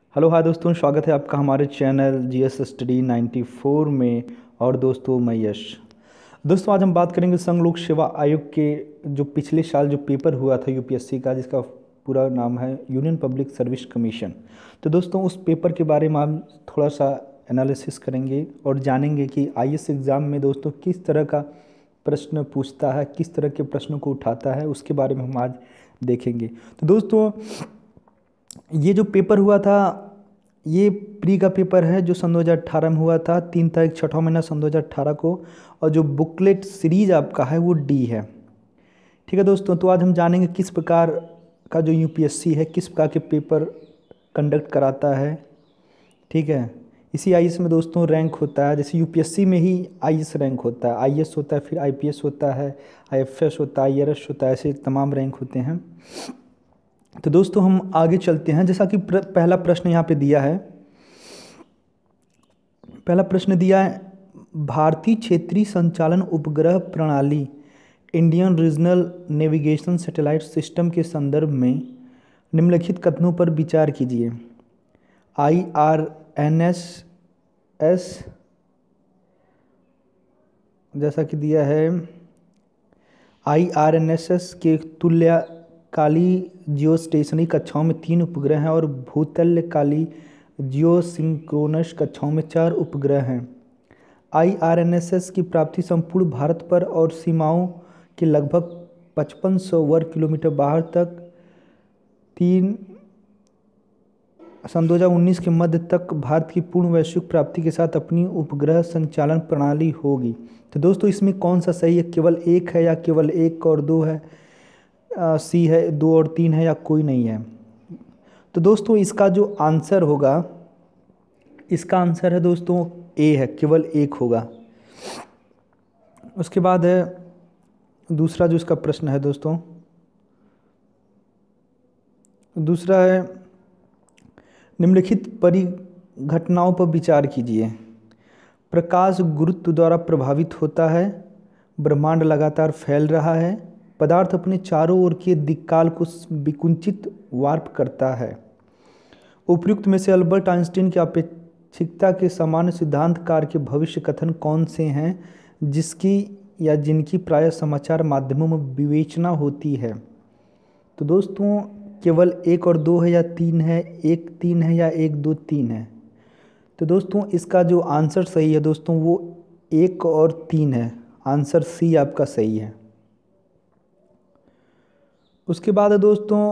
Hello hi दोस्तों, स्वागत है आपका हमारे चैनल जीएस स्टडी 94 में। और दोस्तों मैं यश। दोस्तों आज हम बात करेंगे संघ लोक सेवा आयोग के जो पिछले साल जो पेपर हुआ था यूपीएससी का, जिसका पूरा नाम है यूनियन पब्लिक सर्विस कमीशन। तो दोस्तों उस पेपर के बारे में हम थोड़ा सा एनालिसिस करेंगे और जानेंगे कि आईएएस एग्ज़ाम में दोस्तों किस तरह का प्रश्न पूछता है, किस तरह के प्रश्नों को उठाता है, उसके बारे में हम आज देखेंगे। तो दोस्तों ये जो पेपर हुआ था, ये प्री का पेपर है जो सन 2018 में हुआ था, 3 तारीख 6वां महीना सन 2018 को। और जो बुकलेट सीरीज आपका है वो डी है। ठीक है दोस्तों, तो आज हम जानेंगे किस प्रकार का जो यूपीएससी है किस प्रकार के पेपर कंडक्ट कराता है। ठीक है, इसी आईएएस में दोस्तों रैंक होता है, जैसे यूपीएससी में ही आईएएस रैंक होता है, आईएएस होता है, फिर आईपीएस होता है, आईएफएस होता है, आईआरएस होता है, ऐसे तमाम रैंक होते हैं। तो दोस्तों हम आगे चलते हैं। जैसा कि पहला प्रश्न यहाँ पे दिया है, पहला प्रश्न दिया है भारतीय क्षेत्रीय संचालन उपग्रह प्रणाली Indian regional navigation satellite system के संदर्भ में निम्नलिखित कथनों पर विचार कीजिए। IRNSS जैसा कि दिया है, IRNSS के तुल्यकाली जियो स्टेशनरी कक्षाओं में 3 उपग्रह हैं और भूतल्यकाली जियो सिंक्रोनस कक्षाओं में 4 उपग्रह हैं। IRNSS की प्राप्ति संपूर्ण भारत पर और सीमाओं के लगभग 5500 वर्ग किलोमीटर बाहर तक सन 2019 के मध्य तक भारत की पूर्ण वैश्विक प्राप्ति के साथ अपनी उपग्रह संचालन प्रणाली होगी। तो दोस्तों इसमें कौन सा सही है, केवल 1 है या केवल 1 और 2 है, सी है, 2 और 3 है, या कोई नहीं है? तो दोस्तों इसका जो आंसर होगा, इसका आंसर है दोस्तों ए है, केवल 1 होगा। उसके बाद है दूसरा जो इसका प्रश्न है दोस्तों, दूसरा है निम्नलिखित परिघटनाओं पर विचार कीजिए। प्रकाश गुरुत्व द्वारा प्रभावित होता है, ब्रह्मांड लगातार फैल रहा है, पदार्थ अपने चारों ओर के दिक्काल को विकुंचित वार्प करता है। उपयुक्त में से अल्बर्ट आइंस्टीन के अपेक्षिकता के सामान्य सिद्धांत कार के भविष्य कथन कौन से हैं जिसकी या जिनकी प्रायः समाचार माध्यमों में विवेचना होती है? तो दोस्तों केवल 1 और 2 है या 3 है, 1 3 है या 1 2 3 है? तो दोस्तों इसका जो आंसर सही है दोस्तों वो 1 और 3 है, आंसर सी आपका सही है। उसके बाद है दोस्तों,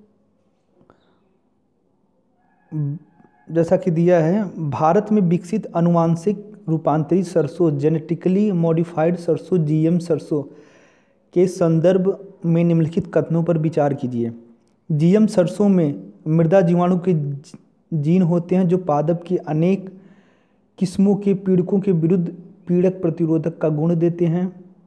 जैसा कि दिया है, भारत में विकसित अनुवांशिक रूपांतरित सरसों जेनेटिकली मॉडिफाइड सरसों जीएम सरसों के संदर्भ में निम्नलिखित कथनों पर विचार कीजिए। जीएम सरसों में मृदा जीवाणु के जीन होते हैं जो पादप की अनेक किस्मों के पीड़कों के विरुद्ध पीड़क प्रतिरोधक का गुण देते हैं।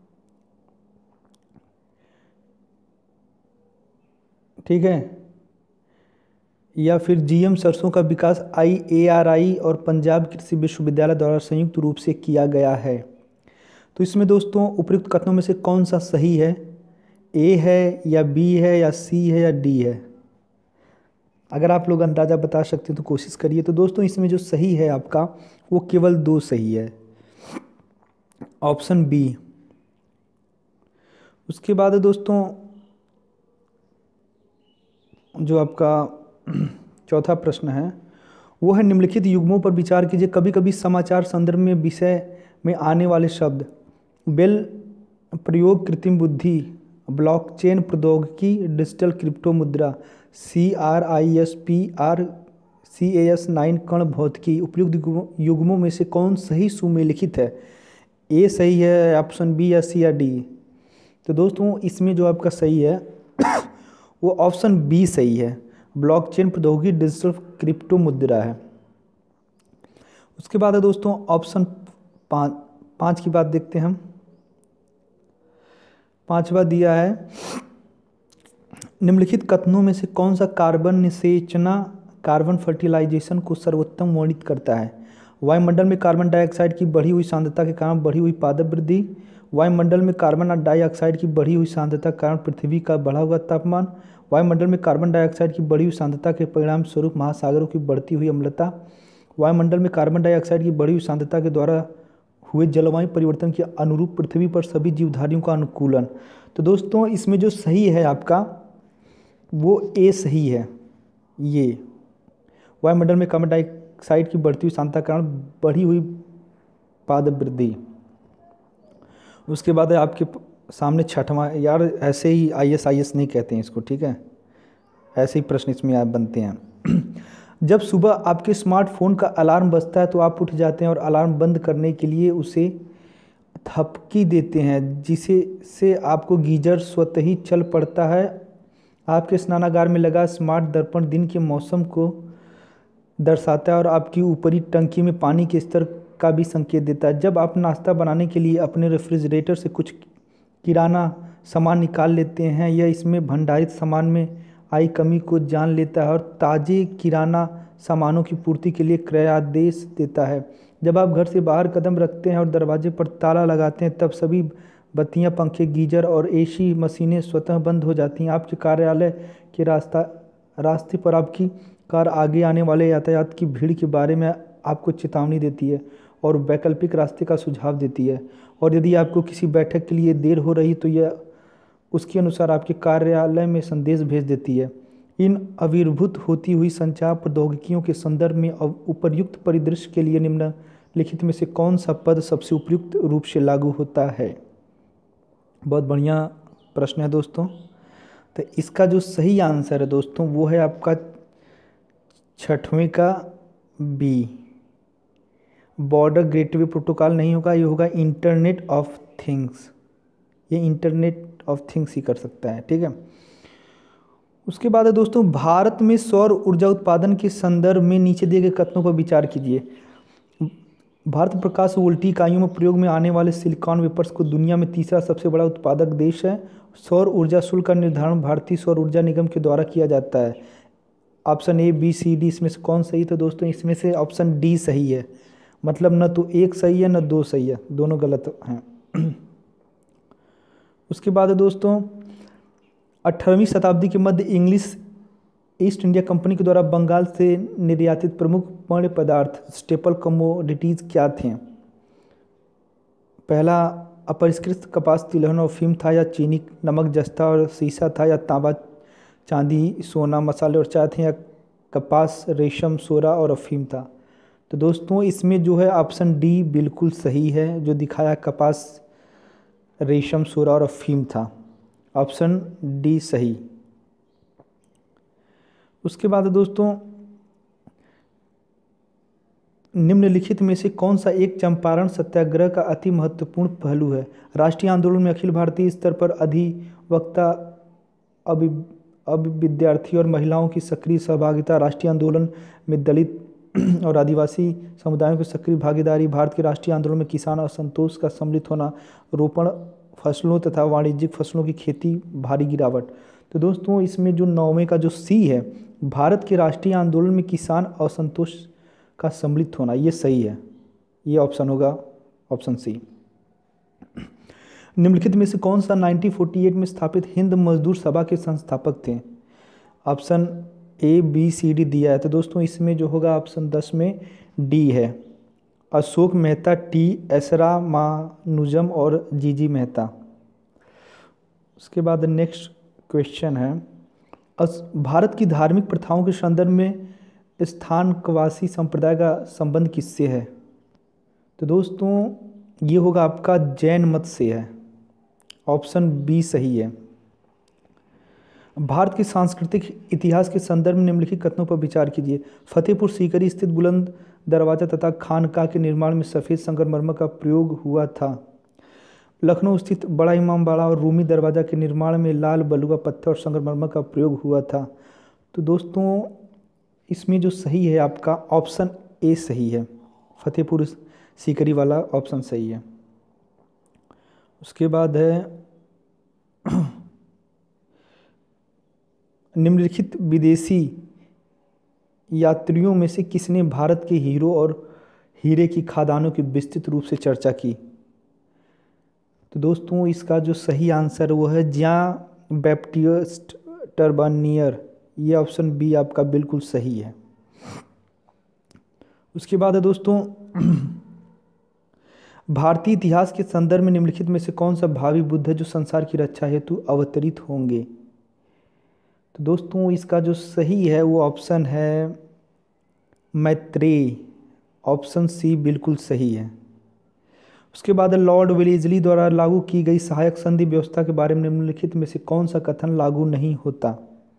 ठीक है, या फिर जीएम सरसों का विकास IARI और पंजाब कृषि विश्वविद्यालय द्वारा संयुक्त रूप से किया गया है। तो इसमें दोस्तों उपयुक्त कथनों में से कौन सा सही है? ए है या बी है या सी है या डी है? अगर आप लोग अंदाज़ा बता सकते हैं तो कोशिश करिए। तो दोस्तों इसमें जो सही है आपका वो केवल 2 सही है, ऑप्शन बी। उसके बाद है दोस्तों जो आपका चौथा प्रश्न है वो है निम्नलिखित युग्मों पर विचार कीजिए। कभी कभी समाचार संदर्भ में विषय में आने वाले शब्द बेल प्रयोग, कृत्रिम बुद्धि, ब्लॉकचेन प्रौद्योगिकी, डिजिटल क्रिप्टो मुद्रा, CRISPR, CAS9 कण भौतिकी, उपयुक्त युग्मों में से कौन सही सुमेलिखित है? ए सही है, ऑप्शन बी या सी या डी? तो दोस्तों इसमें जो आपका सही है वो ऑप्शन बी सही है, ब्लॉकचेन प्रौद्योगिकी डिजिटल क्रिप्टो मुद्रा है। उसके बाद है दोस्तों ऑप्शन 5 की बात देखते हैं हम। 5वां दिया है निम्नलिखित कथनों में से कौन सा कार्बन निषेचना कार्बन फर्टिलाइजेशन को सर्वोत्तम वर्णित करता है? वायुमंडल में कार्बन डाइऑक्साइड की बढ़ी हुई सांद्रता के कारण बढ़ी हुई पादप वृद्धि, वायुमंडल में कार्बन डाइऑक्साइड की बढ़ी हुई सांद्रता के कारण पृथ्वी का बढ़ा हुआ तापमान। वायुमंडल में कार्बन डाइऑक्साइड की बढ़ी हुई सांद्रता के परिणाम स्वरूप महासागरों की बढ़ती हुई अम्लता। वायुमंडल में कार्बन डाइऑक्साइड की बढ़ी हुई सांद्रता के द्वारा हुए जलवायु परिवर्तन के अनुरूप पृथ्वी पर सभी जीवधारियों का अनुकूलन। तो दोस्तों इसमें जो सही है आपका वो ए सही है। ये वायुमंडल में कार्बन डाइऑक्साइड की बढ़ती हुई सांद्रता के कारण बढ़ी हुई पाद वृद्धि। उसके बाद है आपके सामने छठवां, यार ऐसे ही IS नहीं कहते हैं इसको, ठीक है, ऐसे ही प्रश्न इसमें आप बनते हैं। जब सुबह आपके स्मार्टफोन का अलार्म बजता है तो आप उठ जाते हैं और अलार्म बंद करने के लिए उसे थपकी देते हैं, जिसे से आपको गीजर स्वतः ही चल पड़ता है। आपके स्नानागार में लगा स्मार्ट दर्पण दिन के मौसम को दर्शाता है और आपकी ऊपरी टंकी में पानी के स्तर का भी संकेत देता है। जब आप नाश्ता बनाने के लिए अपने रेफ्रिजरेटर से कुछ किराना सामान निकाल लेते हैं, यह इसमें भंडारित सामान में आई कमी को जान लेता है और ताज़े किराना सामानों की पूर्ति के लिए क्रयादेश देता है। जब आप घर से बाहर कदम रखते हैं और दरवाजे पर ताला लगाते हैं, तब सभी बत्तियां, पंखे, गीजर और AC मशीनें स्वतः बंद हो जाती हैं। आपके कार्यालय के रास्ते पर आपकी कार आगे आने वाले यातायात की भीड़ के बारे में आपको चेतावनी देती है और वैकल्पिक रास्ते का सुझाव देती है। और यदि आपको किसी बैठक के लिए देर हो रही तो यह उसके अनुसार आपके कार्यालय में संदेश भेज देती है। इन आविर्भूत होती हुई संचार प्रौद्योगिकियों के संदर्भ में उपर्युक्त परिदृश्य के लिए निम्नलिखित में से कौन सा पद सबसे उपयुक्त रूप से लागू होता है? बहुत बढ़िया प्रश्न है दोस्तों। तो इसका जो सही आंसर है दोस्तों वो है आपका छठवें का बी, बॉर्डर गेटवे प्रोटोकॉल नहीं होगा, ये होगा इंटरनेट ऑफ थिंग्स। ये इंटरनेट ऑफ थिंग्स ही कर सकता है, ठीक है। उसके बाद है दोस्तों, भारत में सौर ऊर्जा उत्पादन के संदर्भ में नीचे दिए गए कथनों पर विचार कीजिए। भारत प्रकाश वोल्टी इकाइयों में प्रयोग में आने वाले सिलिकॉन वेपर्स को दुनिया में तीसरा सबसे बड़ा उत्पादक देश है। सौर ऊर्जा शुल्क का निर्धारण भारतीय सौर ऊर्जा निगम के द्वारा किया जाता है। Option A, B, C, D इसमें से कौन सही? तो दोस्तों इसमें से ऑप्शन D सही है। मतलब न तो एक सही है न दो सही है, दोनों गलत हैं। उसके बाद है दोस्तों, 18वीं शताब्दी के मध्य इंग्लिश ईस्ट इंडिया कंपनी के द्वारा बंगाल से निर्यातित प्रमुख पेय पदार्थ स्टेपल कमोडिटीज़ क्या थे? पहला अपरिष्कृत कपास, तिलहन और अफीम था, या चीनी, नमक, जस्ता और सीसा था, या तांबा, चांदी, सोना, मसाले और चाय थे, या कपास, रेशम, सोरा और अफीम था? तो दोस्तों इसमें जो है ऑप्शन D बिल्कुल सही है, जो दिखाया कपास, रेशम, सोरा और अफीम था। ऑप्शन D सही। उसके बाद दोस्तों, निम्नलिखित में से कौन सा एक चंपारण सत्याग्रह का अति महत्वपूर्ण पहलू है? राष्ट्रीय आंदोलन में अखिल भारतीय स्तर पर अधिवक्ता, अब विद्यार्थी और महिलाओं की सक्रिय सहभागिता, राष्ट्रीय आंदोलन में दलित और आदिवासी समुदायों की सक्रिय भागीदारी, भारत के राष्ट्रीय आंदोलन में किसान असंतोष का सम्मिलित होना, रोपण फसलों तथा वाणिज्यिक फसलों की खेती, भारी गिरावट। तो दोस्तों इसमें जो 9वें का जो C है, भारत के राष्ट्रीय आंदोलन में किसान असंतोष का सम्मिलित होना, ये सही है। ये ऑप्शन होगा ऑप्शन C। निम्नलिखित में से कौन सा 1948 में स्थापित हिंद मजदूर सभा के संस्थापक थे? Option A, B, C, D दिया है। तो दोस्तों इसमें जो होगा ऑप्शन 10 में D है, अशोक मेहता, T, एस रामानुजम और जी मेहता। उसके बाद नेक्स्ट क्वेश्चन है, भारत की धार्मिक प्रथाओं के संदर्भ में स्थानकवासी संप्रदाय का संबंध किससे है? तो दोस्तों ये होगा आपका जैन मत से है। ऑप्शन B सही है। भारत के सांस्कृतिक इतिहास के संदर्भ में निम्नलिखित कथनों पर विचार कीजिए। फतेहपुर सीकरी स्थित बुलंद दरवाजा तथा खानका के निर्माण में सफ़ेद संगमरमर का प्रयोग हुआ था। लखनऊ स्थित बड़ा इमामबाड़ा और रूमी दरवाजा के निर्माण में लाल बलुआ पत्थर और संगमरमर का प्रयोग हुआ था। तो दोस्तों इसमें जो सही है आपका ऑप्शन A सही है, फतेहपुर सीकरी वाला ऑप्शन सही है। उसके बाद है निम्नलिखित विदेशी यात्रियों में से किसने भारत के हीरो और हीरे की खादानों की विस्तृत रूप से चर्चा की? तो दोस्तों इसका जो सही आंसर वो है जॉन बैप्टिस्ट टर्बानियर। ये ऑप्शन बी आपका बिल्कुल सही है। उसके बाद है दोस्तों भारतीय इतिहास के संदर्भ में निम्नलिखित में से कौन सा भावी बुद्ध है जो संसार की रक्षा हेतु अवतरित होंगे। तो दोस्तों इसका जो सही है वो ऑप्शन है मैत्रेय। ऑप्शन सी बिल्कुल सही है। उसके बाद लॉर्ड वेलेस्ली द्वारा लागू की गई सहायक संधि व्यवस्था के बारे में निम्नलिखित में से कौन सा कथन लागू नहीं होता।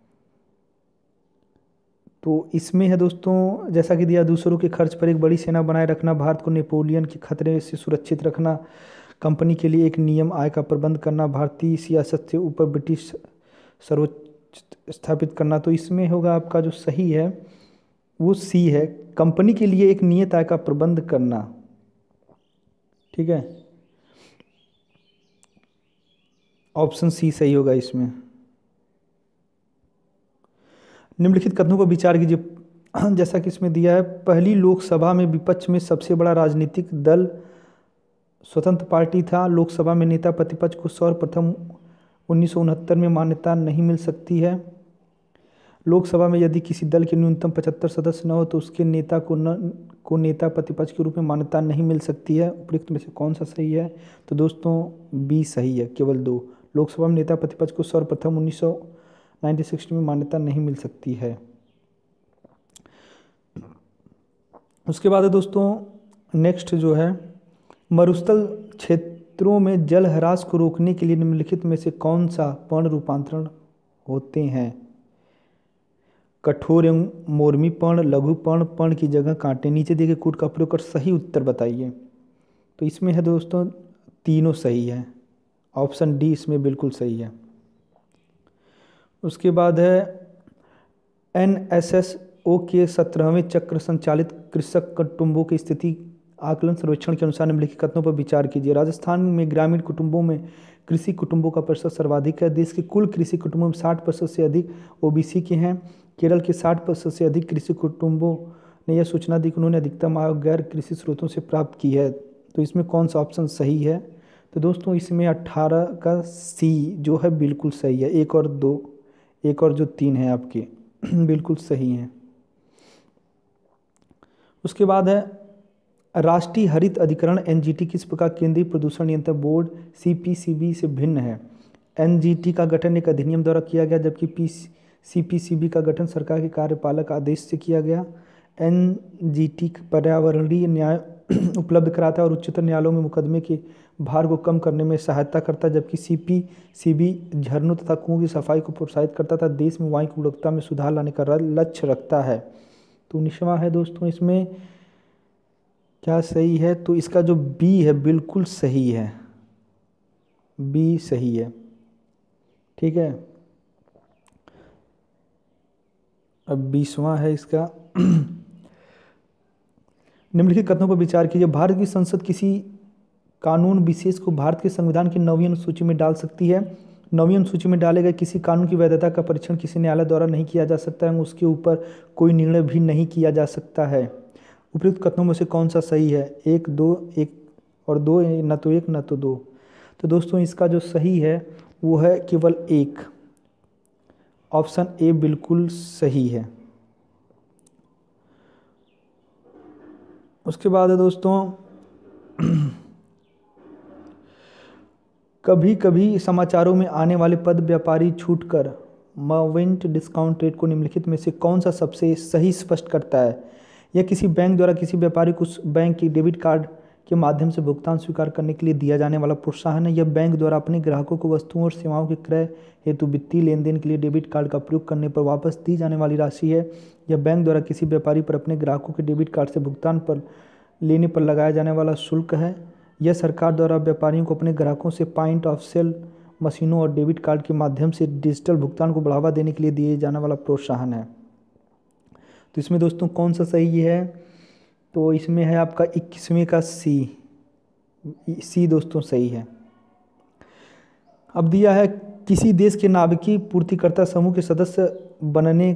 तो इसमें है दोस्तों जैसा कि दिया, दूसरों के खर्च पर एक बड़ी सेना बनाए रखना, भारत को नेपोलियन के खतरे से सुरक्षित रखना, कंपनी के लिए एक नियम आय का प्रबंध करना, भारतीय सियासत से ऊपर ब्रिटिश सर्वोच्च स्थापित करना। तो इसमें होगा आपका जो सही है वो सी है, कंपनी के लिए एक नियत आय का प्रबंध करना। ठीक है, ऑप्शन सी सही होगा इसमें। निम्नलिखित कथनों पर विचार कीजिए। जैसा कि इसमें दिया है, पहली लोकसभा में विपक्ष में सबसे बड़ा राजनीतिक दल स्वतंत्र पार्टी था। लोकसभा में नेता प्रतिपक्ष को सर्वप्रथम 1969 में मान्यता नहीं मिल सकती है। लोकसभा में यदि किसी दल के न्यूनतम 75 सदस्य न हो तो उसके नेता को नेता प्रतिपक्ष के रूप में मान्यता नहीं मिल सकती है। उपयुक्त में से कौन सा सही है। तो दोस्तों बी सही है, केवल 2। लोकसभा में नेता प्रतिपक्ष को सर्वप्रथम 1996 में मान्यता नहीं मिल सकती है। उसके बाद है दोस्तों नेक्स्ट जो है, मरुस्थल क्षेत्रों में जल ह्रास को रोकने के लिए निम्नलिखित में से कौन सा पर्ण रूपांतरण होते हैं। कठोर एवं मोर्मी पर्ण, लघु पर्ण, पर्ण की जगह कांटे, नीचे दिए गए कूट का प्रयोग कर सही उत्तर बताइए। तो इसमें है दोस्तों तीनों सही है, ऑप्शन डी इसमें बिल्कुल सही है। उसके बाद है NSSO के 17वें चक्र संचालित कृषक कुटुंबों की स्थिति आकलन सर्वेक्षण के अनुसार निम्नलिखित कथनों पर विचार कीजिए। राजस्थान में ग्रामीण कुटुंबों में कृषि कुटुंबों का प्रतिशत सर्वाधिक है। देश के कुल कृषि कुटुंबों में 60% से अधिक OBC के हैं। केरल के 60% से अधिक कृषि कुटुंबों ने यह सूचना दी कि उन्होंने अधिकतम आय गैर कृषि स्रोतों से प्राप्त की है। तो इसमें कौन सा ऑप्शन सही है। तो दोस्तों इसमें 18 का सी जो है बिल्कुल सही है। एक और जो 3 है आपके बिल्कुल सही हैं। उसके बाद है राष्ट्रीय हरित अधिकरण NGT किस प्रकार केंद्रीय प्रदूषण नियंत्रण बोर्ड CPCB से भिन्न है। NGT का गठन एक अधिनियम द्वारा किया गया जबकि CPCB का गठन सरकार के कार्यपालक आदेश से किया गया। NGT पर्यावरणीय न्याय उपलब्ध कराता है और उच्चतर न्यायालयों में मुकदमे के भार को कम करने में सहायता करता है, जबकि CPCB झरनों तथा कुओं की सफाई को प्रोत्साहित करता था। देश में वायु की गुणवत्ता में सुधार लाने का लक्ष्य रखता है। तो 19वां है दोस्तों, इसमें क्या सही है। तो इसका जो बी है बिल्कुल सही है, बी सही है। ठीक है, अब 20वां है इसका। निम्नलिखित कथनों पर विचार कीजिए। भारत की संसद किसी कानून विशेष को भारत के संविधान की 9वीं अनुसूची में डाल सकती है। 9वीं अनुसूची में डाले गए किसी कानून की वैधता का परीक्षण किसी न्यायालय द्वारा नहीं किया जा सकता है, उसके ऊपर कोई निर्णय भी नहीं किया जा सकता है। उपयुक्त कथनों में से कौन सा सही है। 1, 2, 1 और 2, न तो 1 न तो 2। तो दोस्तों इसका जो सही है वो है केवल 1, ऑप्शन ए बिल्कुल सही है। उसके बाद है दोस्तों कभी कभी समाचारों में आने वाले पद व्यापारी छूटकर मर्वेंट डिस्काउंट रेट को निम्नलिखित में से कौन सा सबसे सही स्पष्ट करता है। यह किसी बैंक द्वारा किसी व्यापारी को उस बैंक की डेबिट कार्ड के माध्यम से भुगतान स्वीकार करने के लिए दिया जाने वाला प्रोत्साहन है। यह बैंक द्वारा अपने ग्राहकों को वस्तुओं और सेवाओं के क्रय हेतु वित्तीय लेन देन के लिए डेबिट कार्ड का प्रयोग करने पर वापस दी जाने वाली राशि है। यह बैंक द्वारा किसी व्यापारी पर अपने ग्राहकों के डेबिट कार्ड से भुगतान पर लेने पर लगाया जाने वाला शुल्क है। यह सरकार द्वारा व्यापारियों को अपने ग्राहकों से पॉइंट ऑफ सेल मशीनों और डेबिट कार्ड के माध्यम से डिजिटल भुगतान को बढ़ावा देने के लिए दिए जाने वाला प्रोत्साहन है। तो इसमें दोस्तों कौन सा सही है। तो इसमें है आपका 21वें का सी दोस्तों सही है। अब दिया है किसी देश के नाभिकीय पूर्तिकर्ता समूह के सदस्य बनने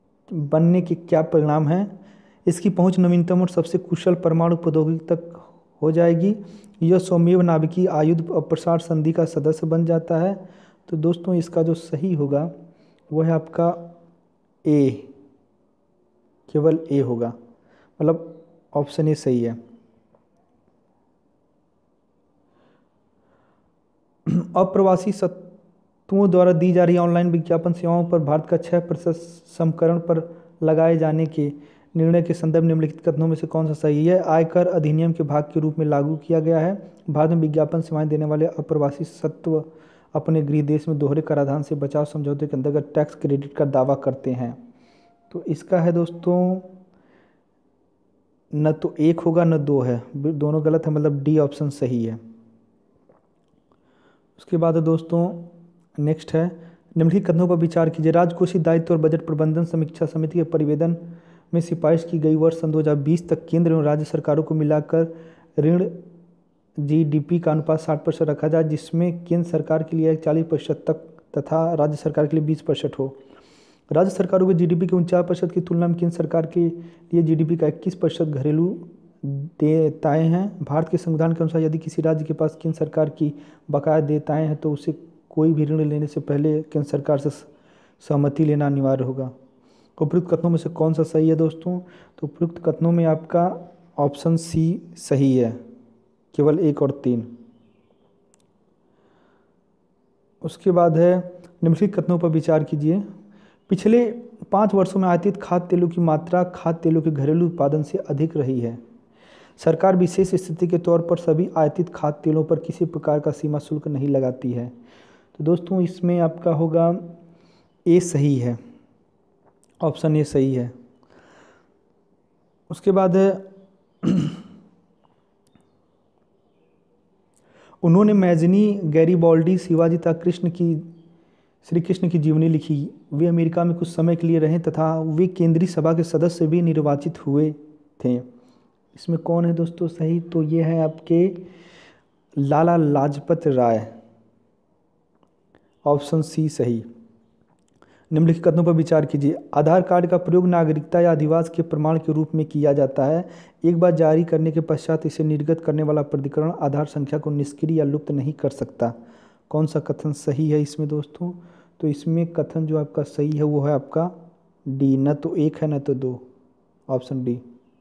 के क्या परिणाम हैं। इसकी पहुंच नवीनतम और सबसे कुशल परमाणु प्रौद्योगिकी तक हो जाएगी। यह स्वमेव नाभिकीय आयुध अप्रसार संधि का सदस्य बन जाता है। तो दोस्तों इसका जो सही होगा वो है आपका ए, केवल ए होगा, मतलब ऑप्शन ए सही है। अप्रवासी सत्वों द्वारा दी जा रही ऑनलाइन विज्ञापन सेवाओं पर भारत का 6% समकरण पर लगाए जाने के निर्णय के संदर्भ निम्नलिखित कथनों में से कौन सा सही है? आयकर अधिनियम के भाग के रूप में लागू किया गया है। भारत में विज्ञापन सेवाएं देने वाले अप्रवासी सत्व अपने गृह देश में दोहरे कराधान से बचाव समझौते के अंतर्गत टैक्स क्रेडिट का दावा करते हैं। तो इसका है दोस्तों न तो एक होगा न दो है, दोनों गलत है, मतलब डी ऑप्शन सही है। उसके बाद दोस्तों नेक्स्ट है, निम्नलिखित कथनों पर विचार कीजिए। राजकोषीय दायित्व और बजट प्रबंधन समीक्षा समिति के परिवेदन में सिफारिश की गई वर्ष सन 2020 तक केंद्र एवं राज्य सरकारों को मिलाकर ऋण जीडीपी का अनुपात 60% रखा जाए, जिसमें केंद्र सरकार के लिए 40% तक तथा राज्य सरकार के लिए 20% हो। राज्य सरकारों के जीडीपी के 49% की तुलना में केंद्र सरकार के लिए जीडीपी का 21% घरेलू देयताएं हैं। भारत के संविधान के अनुसार यदि किसी राज्य के पास केंद्र सरकार की बकाया देयताएं हैं तो उसे कोई भी ऋण लेने से पहले केंद्र सरकार से सहमति लेना अनिवार्य होगा। उपयुक्त कथनों में से कौन सा सही है दोस्तों? तो उपयुक्त कथनों में आपका ऑप्शन सी सही है, केवल 1 और 3। उसके बाद है निम्नलिखित कथनों पर विचार कीजिए। पिछले 5 वर्षों में आयातित खाद्य तेलों की मात्रा खाद्य तेलों के घरेलू उत्पादन से अधिक रही है। सरकार विशेष स्थिति के तौर पर सभी आयातित खाद्य तेलों पर किसी प्रकार का सीमा शुल्क नहीं लगाती है। तो दोस्तों इसमें आपका होगा ए सही है, ऑप्शन ए सही है। उसके बाद है उन्होंने मैजनी, गैरीबाल्डी, शिवाजी तथा श्री कृष्ण की जीवनी लिखी। वे अमेरिका में कुछ समय के लिए रहे तथा वे केंद्रीय सभा के सदस्य भी निर्वाचित हुए थे। इसमें कौन है दोस्तों सही? तो ये है आपके लाला लाजपत राय, ऑप्शन सी सही। निम्नलिखित कथनों पर विचार कीजिए। आधार कार्ड का प्रयोग नागरिकता या अधिवास के प्रमाण के रूप में किया जाता है। एक बार जारी करने के पश्चात इसे निर्गत करने वाला प्राधिकरण आधार संख्या को निष्क्रिय या लुप्त नहीं कर सकता। कौन सा कथन सही है इसमें दोस्तों? तो इसमें कथन जो आपका सही है वो है आपका डी, न तो 1 है न तो 2, ऑप्शन डी।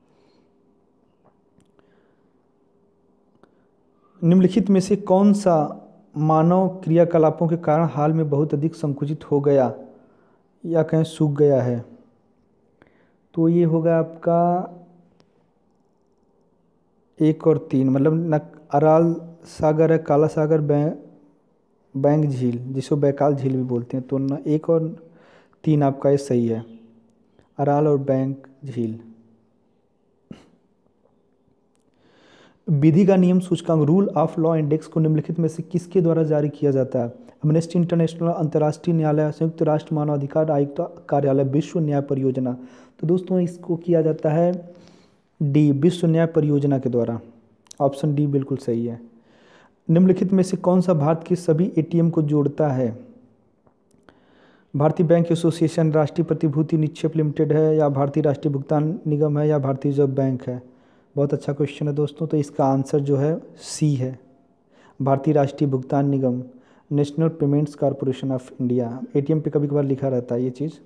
निम्नलिखित में से कौन सा मानव क्रियाकलापों के कारण हाल में बहुत अधिक संकुचित हो गया या कहीं सूख गया है? तो ये होगा आपका 1 और 3, मतलब न अराल सागर है, काला सागर, बैंग झील जिसको बैकाल झील भी बोलते हैं। तो न 1 और 3 आपका ये सही है, अराल और बैंग झील। विधि का नियम सूचकांक रूल ऑफ लॉ इंडेक्स को निम्नलिखित में से किसके द्वारा जारी किया जाता है? एमनेस्टी इंटरनेशनल, अंतर्राष्ट्रीय न्यायालय, संयुक्त राष्ट्र मानवाधिकार आयुक्त कार्यालय, विश्व न्याय परियोजना। तो दोस्तों इसको किया जाता है डी, विश्व न्याय परियोजना के द्वारा, ऑप्शन डी बिल्कुल सही है। निम्नलिखित में से कौन सा भारत के सभी एटीएम को जोड़ता है? भारतीय बैंक एसोसिएशन, राष्ट्रीय प्रतिभूति निक्षेप लिमिटेड है, या भारतीय राष्ट्रीय भुगतान निगम है, या भारतीय रिजर्व बैंक है? बहुत अच्छा क्वेश्चन है दोस्तों। तो इसका आंसर जो है सी है, भारतीय राष्ट्रीय भुगतान निगम, national payments corporation of India. ATM पे कभी कभार लिखा रहता है ये चीज़।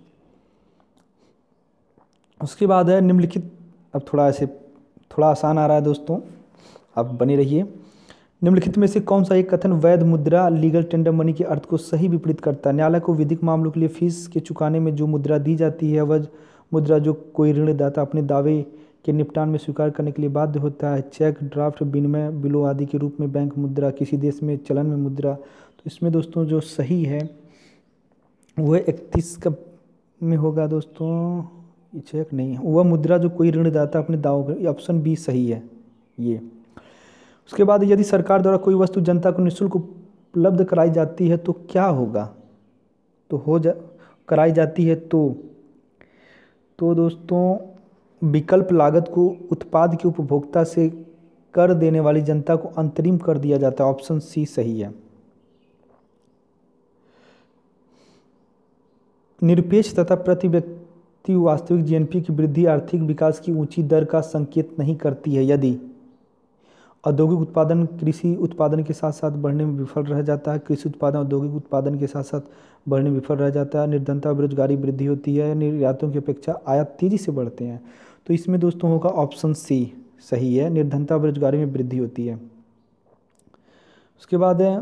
उसके बाद है निम्नलिखित, अब थोड़ा आसान आ रहा है दोस्तों, आप बने रहिए। निम्नलिखित में से कौन सा एक कथन वैध मुद्रा लीगल टेंडर मनी के अर्थ को सही विपरीत करता है? न्यायालय को विधिक मामलों के लिए फीस के चुकाने में जो मुद्रा दी जाती है वह मुद्रा जो कोई ऋणदाता अपने दावे के निपटान में स्वीकार करने के लिए बाध्य होता है। चेक, ड्राफ्ट, विनिमय बिलों आदि के रूप में बैंक मुद्रा, किसी देश में चलन में मुद्रा। तो इसमें दोस्तों जो सही है वह 31 का में होगा दोस्तों, ये चेक नहीं है, वह मुद्रा जो कोई ऋणदाता अपने दावों कर, ऑप्शन बी सही है ये। उसके बाद यदि सरकार द्वारा कोई वस्तु जनता को निःशुल्क उपलब्ध कराई जाती है तो क्या होगा? तो कराई जाती है तो दोस्तों विकल्प लागत को उत्पाद के उपभोक्ता से कर देने वाली जनता को अंतरिम कर दिया जाता है, ऑप्शन सी सही है। निरपेक्ष तथा प्रति व्यक्ति वास्तविक जीएनपी की वृद्धि आर्थिक विकास की ऊंची दर का संकेत नहीं करती है यदि औद्योगिक उत्पादन कृषि उत्पादन के साथ साथ बढ़ने में विफल रह जाता है। कृषि उत्पादन औद्योगिक उत्पादन के साथ साथ बढ़ने में विफल रह जाता है। निर्धनता बेरोजगारी वृद्धि होती है। निर्यातों की अपेक्षा आयात तेजी से बढ़ते हैं। तो इसमें दोस्तों होगा ऑप्शन सी सही है, निर्धनता बेरोजगारी में वृद्धि होती है। उसके बाद है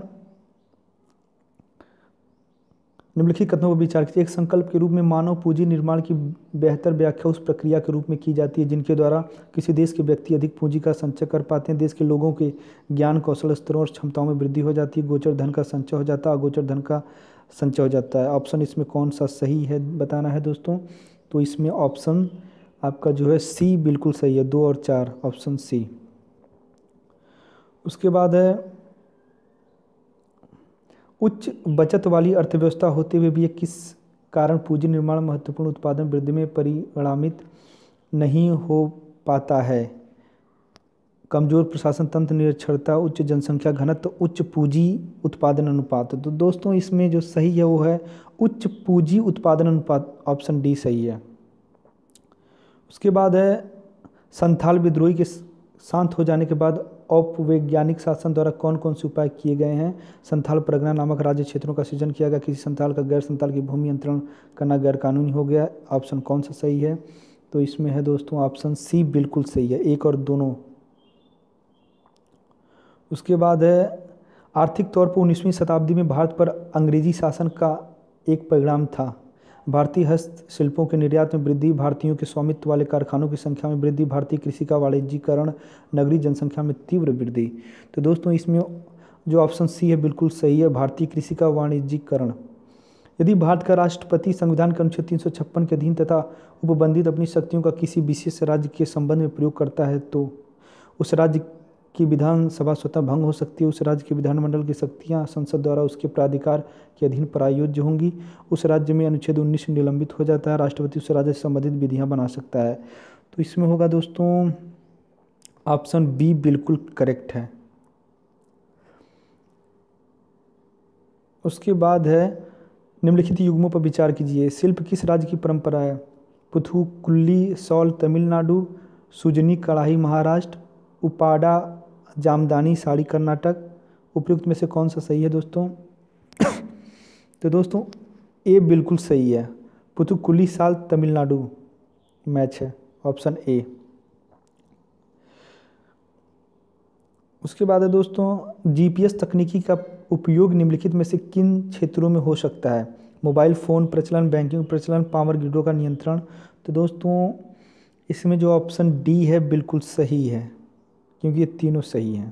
निम्नलिखित कथनों पर विचार कीजिए। एक संकल्प के रूप में मानव पूंजी निर्माण की बेहतर व्याख्या उस प्रक्रिया के रूप में की जाती है जिनके द्वारा किसी देश के व्यक्ति अधिक पूंजी का संचय कर पाते हैं। देश के लोगों के ज्ञान कौशल स्तरों और क्षमताओं में वृद्धि हो जाती है। गोचर धन का संचय हो जाता है, अगोचर धन का संचय हो जाता है। ऑप्शन इसमें कौन सा सही है बताना है दोस्तों। तो इसमें ऑप्शन आपका जो है सी बिल्कुल सही है, 2 और 4 ऑप्शन सी। उसके बाद है उच्च बचत वाली अर्थव्यवस्था होते हुए भी ये किस कारण पूंजी निर्माण महत्वपूर्ण उत्पादन वृद्धि में परिणामित नहीं हो पाता है। कमजोर प्रशासन तंत्र, निरक्षरता, उच्च जनसंख्या घनत्व, उच्च पूंजी उत्पादन अनुपात। तो दोस्तों इसमें जो सही है वो है उच्च पूंजी उत्पादन अनुपात, ऑप्शन डी सही है। उसके बाद है संथाल विद्रोही के शांत हो जाने के बाद औपवैज्ञानिक शासन द्वारा कौन कौन से उपाय किए गए हैं। संथाल परगना नामक राज्य क्षेत्रों का सृजन किया गया। किसी संथाल का गैर संथाल की भूमि नियंत्रण करना गैर कानूनी हो गया। ऑप्शन कौन सा सही है। तो इसमें है दोस्तों ऑप्शन सी बिल्कुल सही है, 1 और दोनों। उसके बाद है आर्थिक तौर पर 19वीं शताब्दी में भारत पर अंग्रेजी शासन का एक परिणाम था। भारतीय हस्तशिल्पों के निर्यात में वृद्धि, भारतीयों के स्वामित्व वाले कारखानों की संख्या में वृद्धि, भारतीय कृषि का वाणिज्यीकरण, नगरीय जनसंख्या में तीव्र वृद्धि। तो दोस्तों इसमें जो ऑप्शन सी है बिल्कुल सही है, भारतीय कृषि का वाणिज्यीकरण। यदि भारत का राष्ट्रपति संविधान के अनुच्छेद 356 के अधीन तथा उपबंधित अपनी शक्तियों का किसी विशेष राज्य के संबंध में प्रयोग करता है तो उस राज्य की विधानसभा स्वतः भंग हो सकती है। उस राज्य के विधानमंडल की शक्तियां संसद द्वारा उसके प्राधिकार के अधीन प्रायोज्य होंगी। उस राज्य में अनुच्छेद 19 निलंबित हो जाता है। राष्ट्रपति उस राज्य से संबंधित विधियां बना सकता है। तो इसमें होगा दोस्तों ऑप्शन बी बिल्कुल करेक्ट है। उसके बाद है निम्नलिखित युग्मों पर विचार कीजिए। शिल्प किस राज्य की परंपरा है। पुथुकुल्ली शॉल तमिलनाडु, सुजनी कढ़ाई महाराष्ट्र, उपाड़ा जामदानी साड़ी कर्नाटक। उपयुक्त में से कौन सा सही है दोस्तों। तो दोस्तों ए बिल्कुल सही है, पुथुकुली साल तमिलनाडु मैच है, ऑप्शन ए। उसके बाद है दोस्तों जीपीएस तकनीकी का उपयोग निम्नलिखित में से किन क्षेत्रों में हो सकता है। मोबाइल फ़ोन प्रचलन, बैंकिंग प्रचलन, पावर ग्रिडों का नियंत्रण। तो दोस्तों इसमें जो ऑप्शन डी है बिल्कुल सही है क्योंकि ये तीनों सही हैं।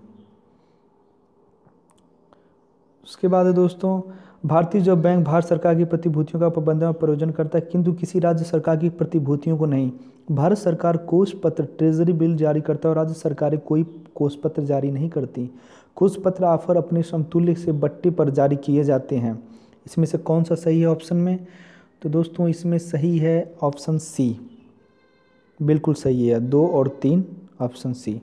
उसके बाद है दोस्तों भारतीय रिजर्व बैंक भारत सरकार की प्रतिभूतियों का प्रबंधन और प्रयोजन करता है किंतु किसी राज्य सरकार की प्रतिभूतियों को नहीं। भारत सरकार कोष पत्र ट्रेजरी बिल जारी करता है और राज्य सरकारें कोई कोष पत्र जारी नहीं करती। कोष पत्र ऑफर अपने समतुल्य से बट्टे पर जारी किए जाते हैं। इसमें से कौन सा सही है ऑप्शन में। तो दोस्तों इसमें सही है ऑप्शन सी, बिल्कुल सही है, 2 और 3 ऑप्शन सी।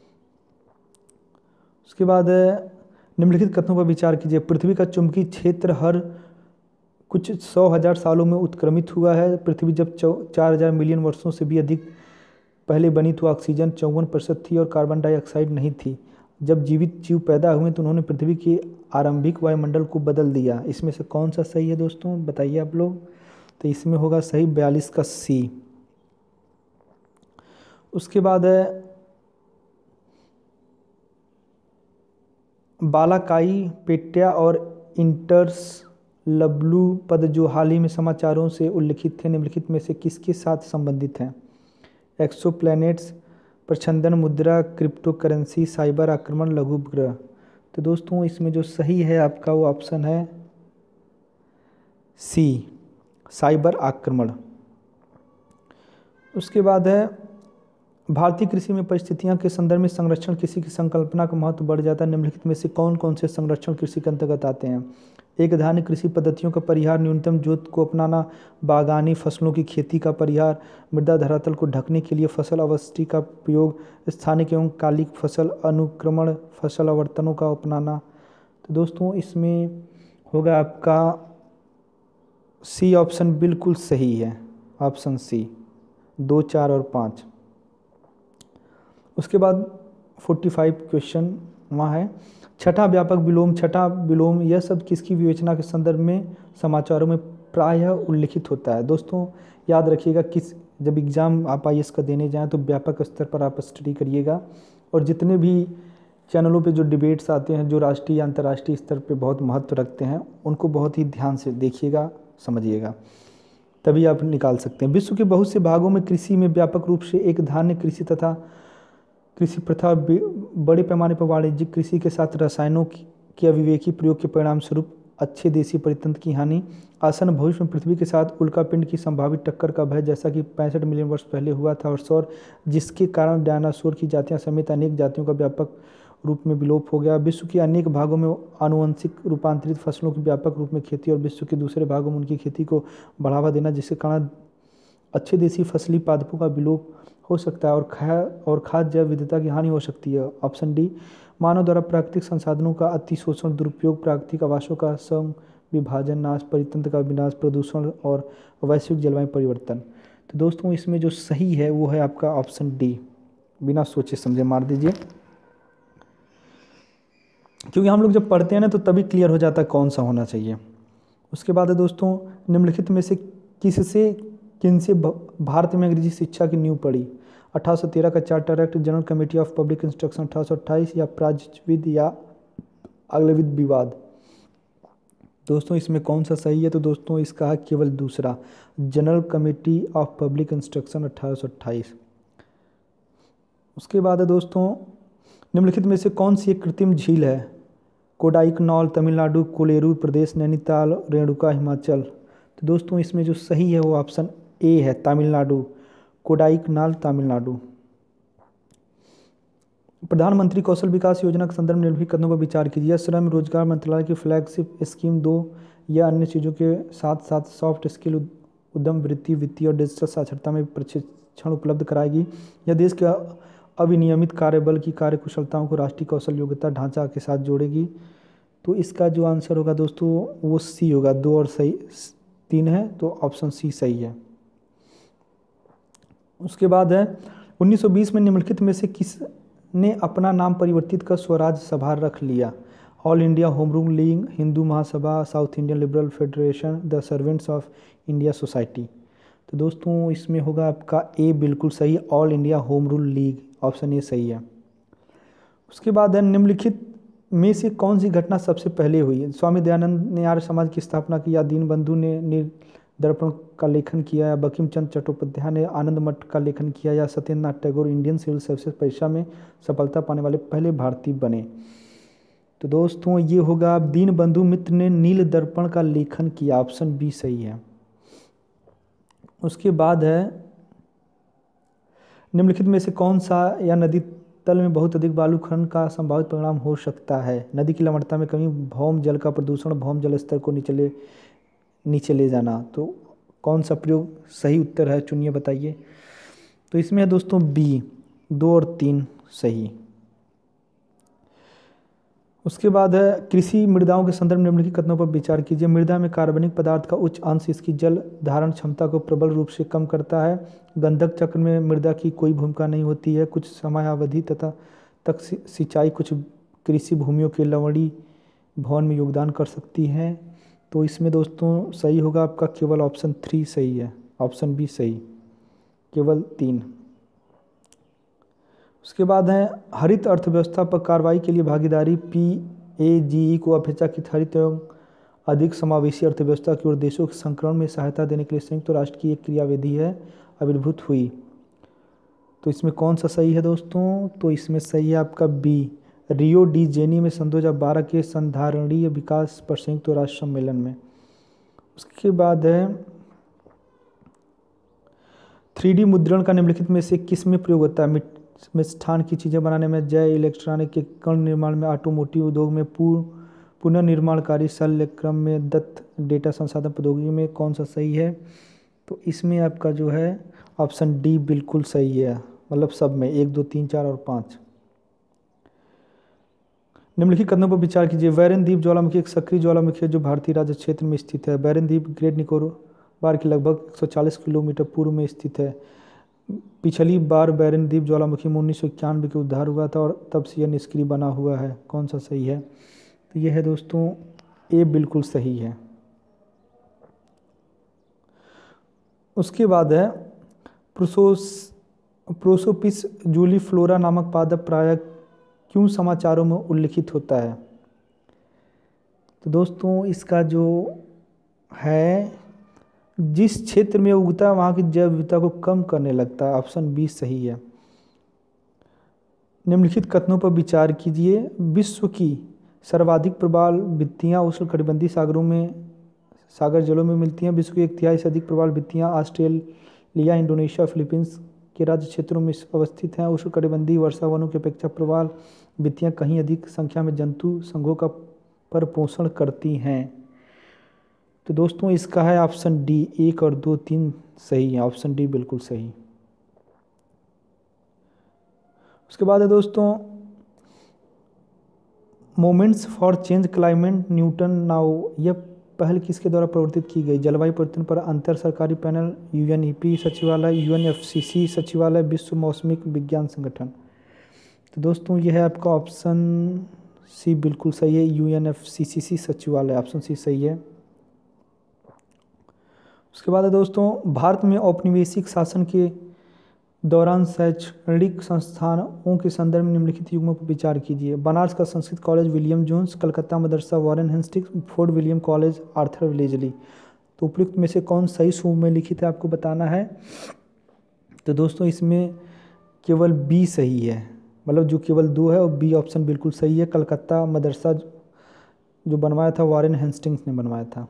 उसके बाद निम्नलिखित कथनों पर विचार कीजिए। पृथ्वी का चुंबकीय क्षेत्र हर कुछ 100,000 सालों में उत्क्रमित हुआ है। पृथ्वी जब 4,000 मिलियन वर्षों से भी अधिक पहले बनी तो ऑक्सीजन 54% थी और कार्बन डाइऑक्साइड नहीं थी। जब जीवित जीव पैदा हुए तो उन्होंने पृथ्वी के आरंभिक वायुमंडल को बदल दिया। इसमें से कौन सा सही है दोस्तों बताइए आप लोग। तो इसमें होगा सही 42 का सी। उसके बाद है बालाकाई पेट्या और इंटर्सलब्लू पद जो हाल ही में समाचारों से उल्लिखित थे निम्नलिखित में से किसके साथ संबंधित हैं। एक्सोप्लैनेट्स, प्रछंदन मुद्रा, क्रिप्टो करेंसी, साइबर आक्रमण, लघु उपग्रह। तो दोस्तों इसमें जो सही है आपका वो ऑप्शन है सी, साइबर आक्रमण। उसके बाद है भारतीय कृषि में परिस्थितियों के संदर्भ में संरक्षण कृषि की संकल्पना का महत्व बढ़ जाता है। निम्नलिखित में से कौन कौन से संरक्षण कृषि के अंतर्गत आते हैं। एक धान्य कृषि पद्धतियों का परिहार, न्यूनतम जोत को अपनाना, बागानी फसलों की खेती का परिहार, मृदा धरातल को ढकने के लिए फसल अवशिष्ट का उपयोग, स्थानिक एवं कालिक फसल अनुक्रमण, फसल आवर्तनों का अपनाना। तो दोस्तों इसमें होगा आपका सी ऑप्शन बिल्कुल सही है, ऑप्शन सी, 2, 4 और 5। उसके बाद 45 क्वेश्चन वहाँ है। छठा व्यापक विलोम, छठा विलोम यह शब्द किसकी विवेचना के संदर्भ में समाचारों में प्रायः उल्लिखित होता है। दोस्तों याद रखिएगा, जब एग्ज़ाम आप IAS का देने जाएं तो व्यापक स्तर पर आप स्टडी करिएगा, और जितने भी चैनलों पे जो डिबेट्स आते हैं जो राष्ट्रीय या अंतर्राष्ट्रीय स्तर पे बहुत महत्व रखते हैं, उनको बहुत ही ध्यान से देखिएगा, समझिएगा, तभी आप निकाल सकते हैं। विश्व के बहुत से भागों में कृषि में व्यापक रूप से एक धान्य कृषि तथा कृषि प्रथा बड़े पैमाने पर वाणिज्यिक कृषि के साथ रसायनों के अविवेकी प्रयोग के परिणाम स्वरूप अच्छे देसी परितंत्र की हानि, आसन भविष्य में पृथ्वी के साथ उल्कापिंड की संभावित टक्कर का भय जैसा कि 65 मिलियन वर्ष पहले हुआ था, और सौर जिसके कारण डायनासोर की जातियां समेत अनेक जातियों का व्यापक रूप में विलोप हो गया। विश्व के अनेक भागों में आनुवंशिक रूपांतरित फसलों की व्यापक रूप में खेती और विश्व के दूसरे भागों में उनकी खेती को बढ़ावा देना, जिसके कारण अच्छे देसी फसली पादपों का विलोप हो सकता है और खाद्य जैव विविधता की हानि हो सकती है। ऑप्शन डी, मानव द्वारा प्राकृतिक संसाधनों का अतिशोषण, दुरुपयोग, प्राकृतिक आवासों का विभाजन, नाश, परितंत्र का विनाश, प्रदूषण और वैश्विक जलवायु परिवर्तन। तो दोस्तों इसमें जो सही है वो है आपका ऑप्शन डी। बिना सोचे समझे मार दीजिए, क्योंकि हम लोग जब पढ़ते हैं ना तो तभी क्लियर हो जाता है कौन सा होना चाहिए। उसके बाद है दोस्तों, निम्नलिखित में से किनसे भारत में अंग्रेजी शिक्षा की नींव पड़ी। 1813 का charter act, general committee of public instruction 1828, या प्राच्यविद या अगलविद विवाद। दोस्तों इसमें कौन सा सही है? तो दोस्तों इसका है केवल दूसरा, general committee of public instruction 1828। उसके बाद है दोस्तों, निम्नलिखित में से कौन सी एक कृत्रिम झील है? कोडाइकनाल तमिलनाडु, कोलेरू प्रदेश, नैनीताल, रेणुका हिमाचल। तो दोस्तों इसमें जो सही है वो ऑप्शन ए है, तमिलनाडु, कोडाइकनाल तमिलनाडु। प्रधानमंत्री कौशल विकास योजना के संदर्भ में निम्नलिखित कदमों पर विचार कीजिए। श्रम रोजगार मंत्रालय की फ्लैगशिप स्कीम 2 या अन्य चीज़ों के साथ साथ सॉफ्ट स्किल, उद्यम वृत्ति, वित्तीय और डिजिटल साक्षरता में प्रशिक्षण उपलब्ध कराएगी। यह देश के अविनियमित कार्यबल की कार्यकुशलताओं को राष्ट्रीय कौशल योग्यता ढांचा के साथ जोड़ेगी। तो इसका जो आंसर होगा दोस्तों वो सी होगा। 2 और सही 3 है तो ऑप्शन सी सही है। उसके बाद है 1920 में निम्नलिखित में से किसने अपना नाम परिवर्तित कर स्वराज सभा रख लिया? All India home rule league, Hindu Mahasabha, south Indian liberal federation, the servants of India society. तो दोस्तों इसमें होगा आपका ए बिल्कुल सही, all India home rule league, option A सही है। उसके बाद है निम्नलिखित में से कौन सी घटना सबसे पहले हुई? स्वामी दयानंद ने आर्य समाज की स्थापना की, या दीनबंधु ने निर्दर्पण का लेखन किया, या बंकिम चंद्र चट्टोपाध्याय ने आनंद मठ का लेखन किया, या Satyendranath Tagore Indian civil services परीक्षा में सफलता पाने वाले पहले भारतीय बने? तो दोस्तों ये होगा दीनबंधु मित्र ने नील दर्पण का लेखन किया, ऑप्शन बी सही है। उसके बाद है निम्नलिखित में से कौन सा या नदी तल में बहुत अधिक बालू खनन का संभावित परिणाम हो सकता है? नदी की लवणता में कमी, भौम जल का प्रदूषण, भौम जल स्तर को नीचे ले जाना। तो कौन सा प्रयोग सही उत्तर है, चुनिए बताइए। तो इसमें है दोस्तों बी, 2 और 3 सही। उसके बाद है कृषि मृदाओं के संदर्भ में निम्नलिखित कथनों पर विचार कीजिए। मृदा में कार्बनिक पदार्थ का उच्च अंश इसकी जल धारण क्षमता को प्रबल रूप से कम करता है। गंधक चक्र में मृदा की कोई भूमिका नहीं होती है। कुछ समयावधि तक सिंचाई कुछ कृषि भूमियों के लवणी भवन में योगदान कर सकती है। तो इसमें दोस्तों सही होगा आपका केवल ऑप्शन 3 सही है, ऑप्शन बी सही, केवल 3। उसके बाद है हरित अर्थव्यवस्था पर कार्रवाई के लिए भागीदारी, PAGE को अपेक्षाकृत हरित एवं अधिक समावेशी अर्थव्यवस्था की ओर देशों के संक्रमण में सहायता देने के लिए संयुक्त राष्ट्र की एक क्रियाविधि है आविर्भूत हुई। तो इसमें कौन सा सही है दोस्तों? तो इसमें सही है आपका बी, रियो डी जेनी में सन 2012 के संधारणीय विकास पर संयुक्त राष्ट्र सम्मेलन में। उसके बाद है 3D मुद्रण का निम्नलिखित में से किस में प्रयोग होता है? मिष्ठान की चीज़ें बनाने में, जय इलेक्ट्रॉनिक के कण निर्माण में, ऑटोमोटिव उद्योग में, पुनर्निर्माणकारी शल्य क्रम में, दत्त डेटा संसाधन प्रौद्योगिकी में। कौन सा सही है? तो इसमें आपका जो है ऑप्शन डी बिल्कुल सही है, मतलब सब में 1, 2, 3, 4 और 5। निम्नलिखित कथनों पर विचार कीजिए। बैरन द्वीप ज्वालामुखी एक सक्रिय ज्वालामुखी है जो भारतीय राज्य क्षेत्र में स्थित है। बैरन द्वीप ग्रेट निकोबार के लगभग 140 किलोमीटर पूर्व में स्थित है। पिछली बार बैरन द्वीप ज्वालामुखी में 1991 के उद्धार हुआ था और तब से यह निष्क्रिय बना हुआ है। कौन सा सही है? तो यह है दोस्तों ए बिल्कुल सही है। उसके बाद है प्रोसोपिस जूलीफ्लोरा नामक पादप प्रायः क्यों समाचारों में उल्लिखित होता है? तो दोस्तों इसका जो है, जिस क्षेत्र में उगता है वहाँ की जैव विविधता को कम करने लगता है। ऑप्शन बी सही है। निम्नलिखित कथनों पर विचार कीजिए। विश्व की सर्वाधिक प्रबल भित्तियाँ उष्णकटिबंधीय सागर जलों में मिलती हैं। विश्व की 1/3 से अधिक प्रबल भित्तियाँ ऑस्ट्रेलिया, इंडोनेशिया, फिलीपींस के राज्य क्षेत्रों में अवस्थित हैं। उष्णकटिबंधीय वर्षावनों की अपेक्षा प्रबल भित्तियाँ कहीं अधिक संख्या में जंतु संघों का परपोषण करती हैं। तो दोस्तों इसका है ऑप्शन डी, 1 और 2, 3 सही है। ऑप्शन डी बिल्कुल सही। उसके बाद है दोस्तों moments for change climate neutral now, यह पहल किसके द्वारा प्रवर्तित की गई? जलवायु परिवर्तन पर अंतर सरकारी पैनल, यूएनईपी सचिवालय, यूएनएफसीसी सचिवालय, विश्व मौसमिक विज्ञान संगठन। तो दोस्तों यह है आपका ऑप्शन सी बिल्कुल सही है, यूएनएफसीसी सचिवालय। ऑप्शन सी सही है। उसके बाद है दोस्तों भारत में औपनिवेशिक शासन के दौरान शैक्षणिक संस्थानों के संदर्भ में निम्नलिखित युग्मों पर विचार कीजिए। बनारस का Sanskrit college William Jones, Calcutta मदरसा Warren Hastings, Fort William college Arthur Leslie. तो उपयुक्त में से कौन सही सूत्र में लिखित है आपको बताना है। तो दोस्तों इसमें केवल बी सही है, मतलब जो केवल 2 है और बी ऑप्शन बिल्कुल सही है। कलकत्ता मदरसा जो बनवाया था वॉरेन हेस्टिंग्स ने बनवाया था।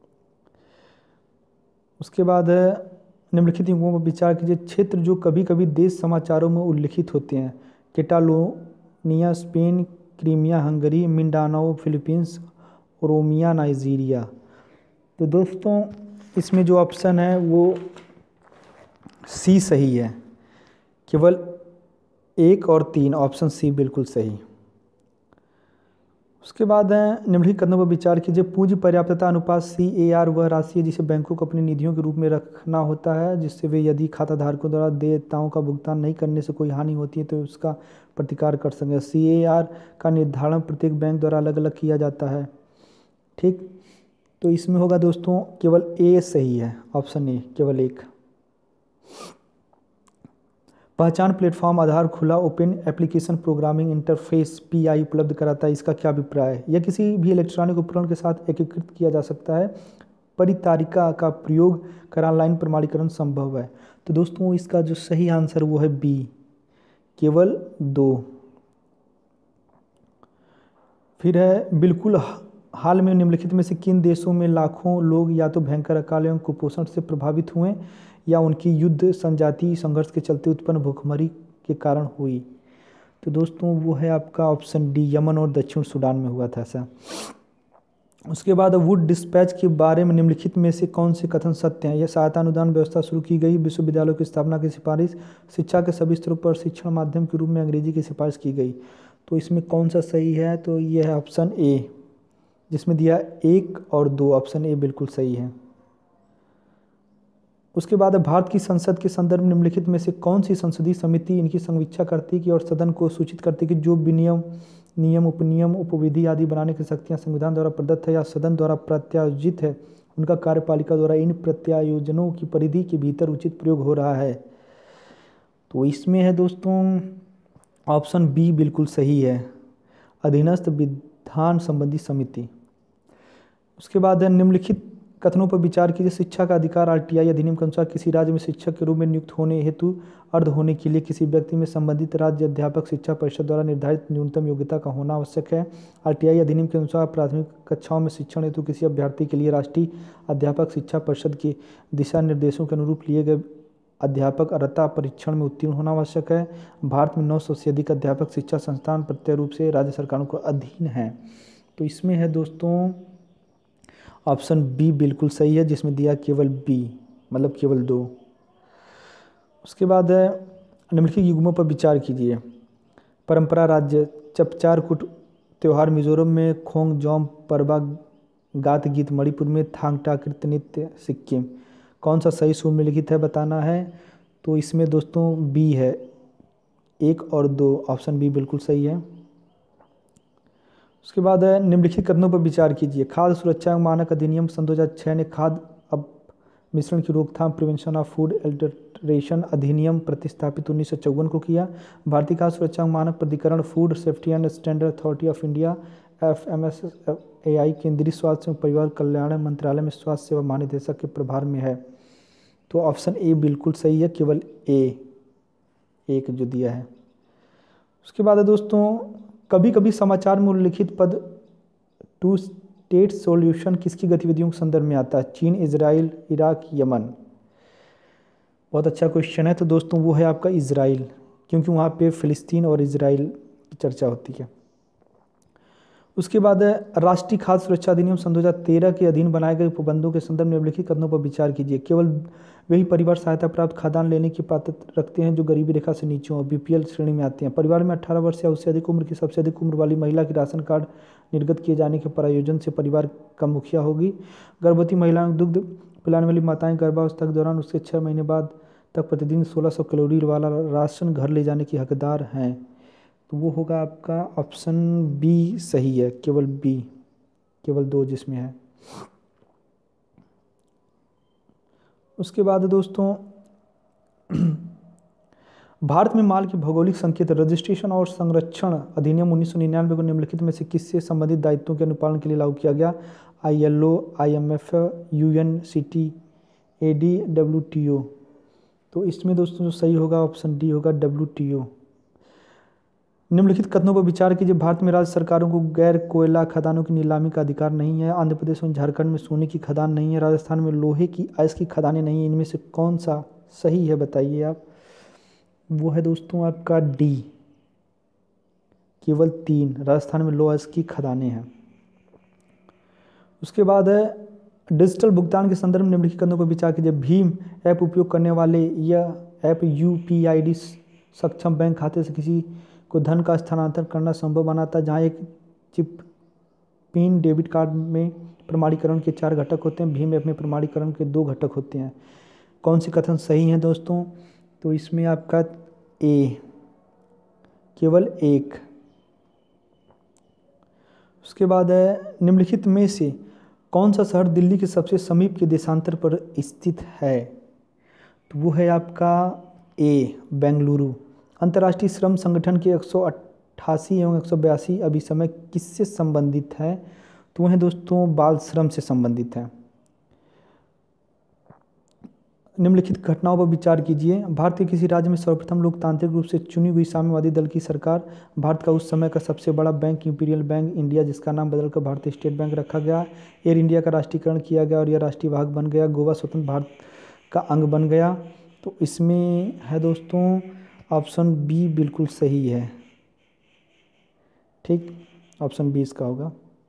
उसके बाद है निम्नलिखित युग्मों पर विचार कीजिए। क्षेत्र जो कभी कभी देश समाचारों में उल्लिखित होते हैं। Catalonia Spain, Crimea Hungary, Mindanao Philippines, Oromia Nigeria. तो दोस्तों इसमें जो ऑप्शन है वो सी सही है। केवल 1 और 3 ऑप्शन सी बिल्कुल सही। उसके बाद है निम्नलिखित कथनों पर विचार कीजिए। पूंजी पर्याप्तता अनुपात CAR वह राशि है जिसे बैंकों को अपनी निधियों के रूप में रखना होता है, जिससे वे यदि खाताधारकों द्वारा देयताओं का भुगतान नहीं करने से कोई हानि होती है तो उसका प्रतिकार कर सकें। CAR का निर्धारण प्रत्येक बैंक द्वारा अलग अलग किया जाता है। ठीक, तो इसमें होगा दोस्तों केवल ए सही है। ऑप्शन ए केवल 1। पहचान प्लेटफॉर्म आधार खुला open application programming interface PI उपलब्ध कराता है। इसका क्या अभिप्राय है? यह किसी भी इलेक्ट्रॉनिक उपकरण के साथ एकीकृत किया जा सकता है। परितारिका का प्रयोग कर ऑनलाइन प्रमाणीकरण संभव है। तो दोस्तों इसका जो सही आंसर वो है बी, केवल 2। फिर है बिल्कुल हाल में निम्नलिखित में से किन देशों में लाखों लोग या तो भयंकर अकाल एवं कुपोषण से प्रभावित हुए या उनकी युद्ध संजातीय संघर्ष के चलते उत्पन्न भूखमरी के कारण हुई? तो दोस्तों वो है आपका ऑप्शन डी, यमन और दक्षिण सूडान में हुआ था ऐसा। उसके बाद वुड डिस्पैच के बारे में निम्नलिखित में से कौन से कथन सत्य हैं? यह सहायता अनुदान व्यवस्था शुरू की गई, विश्वविद्यालयों की स्थापना की सिफारिश, शिक्षा के सभी स्तरों पर शिक्षण माध्यम के रूप में अंग्रेजी की सिफारिश की गई। तो इसमें कौन सा सही है? तो यह है ऑप्शन ए, जिसमें दिया 1 और 2। ऑप्शन ए बिल्कुल सही है। उसके बाद भारत की संसद के संदर्भ में निम्नलिखित में से कौन सी संसदीय समिति इनकी समीक्षा करती है कि और सदन को सूचित करती है कि जो विनियम, नियम, उपनियम, उपविधि आदि बनाने की शक्तियां संविधान द्वारा प्रदत्त है या सदन द्वारा प्रत्यायोजित है, उनका कार्यपालिका द्वारा इन प्रत्यायोजनों की परिधि के भीतर उचित प्रयोग हो रहा है? तो इसमें है दोस्तों ऑप्शन बी बिल्कुल सही है, अधीनस्थ विधान संबंधी समिति। उसके बाद है निम्नलिखित कथनों पर विचार कीजिए। शिक्षा का अधिकार RTI अधिनियम के अनुसार किसी राज्य में शिक्षक के रूप में नियुक्त होने हेतु अर्ध होने के लिए किसी व्यक्ति में संबंधित राज्य अध्यापक शिक्षा परिषद द्वारा निर्धारित न्यूनतम योग्यता का होना आवश्यक है। RTI अधिनियम के अनुसार प्राथमिक कक्षाओं में शिक्षण हेतु किसी अभ्यर्थी के लिए राष्ट्रीय अध्यापक शिक्षा परिषद के दिशा निर्देशों के अनुरूप लिए गए अध्यापक अर्हता परीक्षण में उत्तीर्ण होना आवश्यक है। भारत में 900 से अधिक अध्यापक शिक्षा संस्थान प्रत्यक्ष रूप से राज्य सरकारों को अधीन हैं। तो इसमें है दोस्तों ऑप्शन बी बिल्कुल सही है, जिसमें दिया केवल बी, मतलब केवल 2। उसके बाद है निम्नलिखित युग्मों पर विचार कीजिए। परंपरा राज्य चपचार कुट त्यौहार मिजोरम में, खोंग जॉम परबा गात गीत मणिपुर में, थांगटा कृत नृत्य सिक्किम। कौन सा सही सूत्र में लिखित है बताना है। तो इसमें दोस्तों बी है, 1 और 2, ऑप्शन बी बिल्कुल सही है। उसके बाद है निम्नलिखित कथनों पर विचार कीजिए। खाद्य सुरक्षा एवं मानक अधिनियम सन 2006 ने खाद्य मिश्रण की रोकथाम प्रिवेंशन ऑफ फूड एडल्ट्रेशन अधिनियम प्रतिस्थापित 1954 को किया। भारतीय खाद्य सुरक्षा एवं मानक प्राधिकरण food safety and standard authority of India FMSAI केंद्रीय स्वास्थ्य एवं परिवार कल्याण मंत्रालय में स्वास्थ्य सेवा महानिदेशक के प्रभार में है। तो ऑप्शन ए बिल्कुल सही है, केवल ए, एक जो दिया है। उसके बाद है दोस्तों, कभी कभी समाचार में उल्लिखित पद टू स्टेट सॉल्यूशन किसकी गतिविधियों के संदर्भ में आता है? चीन, इजराइल, इराक, यमन। बहुत अच्छा क्वेश्चन है। तो दोस्तों वो है आपका इजराइल, क्योंकि वहाँ पे फिलिस्तीन और इजराइल की चर्चा होती है। उसके बाद है राष्ट्रीय खाद्य सुरक्षा अधिनियम सन 2013 के अधीन बनाए गए उपबंधों के संदर्भ में निम्नलिखित कथनों पर विचार कीजिए। केवल वही परिवार सहायता प्राप्त खाद्यान्न लेने की पात्रता रखते हैं जो गरीबी रेखा से नीचे हो, BPL श्रेणी में आते हैं। परिवार में 18 वर्ष या उससे अधिक उम्र की सबसे अधिक उम्र वाली महिला की राशन कार्ड निर्गत किए जाने के प्रायोजन से परिवार का मुखिया होगी। गर्भवती महिलाओं, दुग्ध पिलाने वाली माताएं गर्भावस्था के दौरान उसके 6 महीने बाद तक प्रतिदिन 1600 कैलोरी वाला राशन घर ले जाने की हकदार हैं। तो वो होगा आपका ऑप्शन बी सही है, केवल बी, केवल 2 जिसमें है। उसके बाद दोस्तों, भारत में माल की भौगोलिक संकेत रजिस्ट्रेशन और संरक्षण अधिनियम 1999 को निम्नलिखित में से किससे संबंधित दायित्वों के अनुपालन के लिए लागू किया गया? ILO, IMF, UNCT, AD, WTO। तो इसमें दोस्तों जो सही होगा ऑप्शन डी होगा, WTO। निम्नलिखित कथनों पर विचार कीजिए। भारत में राज्य सरकारों को गैर कोयला खदानों की नीलामी का अधिकार नहीं है। आंध्र प्रदेश और झारखंड में सोने की खदान नहीं है। राजस्थान में लोहे की अयस्क की खदानें नहीं है। इनमें से कौन सा सही है बताइए आप? वो है दोस्तों आपका डी, केवल 3, राजस्थान में लोहे अयस्क की खदानें हैं। उसके बाद है डिजिटल भुगतान के संदर्भ में निम्नलिखित कथनों पर विचार कीजिए। भीम ऐप उपयोग करने वाले यह ऐप UPID सक्षम बैंक खाते से किसी को धन का स्थानांतरण करना संभव बनाता है। जहां एक चिप पिन डेबिट कार्ड में प्रमाणीकरण के 4 घटक होते हैं, भीम ऐप में प्रमाणीकरण के 2 घटक होते हैं। कौन सी कथन सही है दोस्तों? तो इसमें आपका ए, केवल 1। उसके बाद है निम्नलिखित में से कौन सा शहर दिल्ली के सबसे समीप के देशांतर पर स्थित है? तो वो है आपका ए, बेंगलुरु। अंतर्राष्ट्रीय श्रम संगठन के 188 एवं 182 अभिसमय किससे संबंधित है? तो वह दोस्तों बाल श्रम से संबंधित है। निम्नलिखित घटनाओं पर विचार कीजिए। भारत के किसी राज्य में सर्वप्रथम लोकतांत्रिक रूप से चुनी हुई साम्यवादी दल की सरकार। भारत का उस समय का सबसे बड़ा बैंक इंपीरियल बैंक इंडिया, जिसका नाम बदलकर भारतीय स्टेट बैंक रखा गया। एयर इंडिया का राष्ट्रीयकरण किया गया और यह राष्ट्रीय भाग बन गया। गोवा स्वतंत्र भारत का अंग बन गया। तो इसमें है दोस्तों ऑप्शन बी बिल्कुल सही है। ठीक, ऑप्शन बी इसका होगा।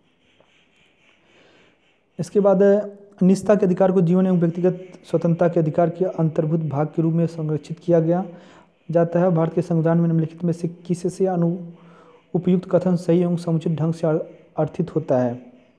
इसके बाद निजता के अधिकार को जीवन एवं व्यक्तिगत स्वतंत्रता के अधिकार के अंतर्भूत भाग के रूप में संरक्षित किया गया जाता है। भारत के संविधान में निम्नलिखित में से किससे उपयुक्त कथन सही एवं समुचित ढंग से अर्थित होता है?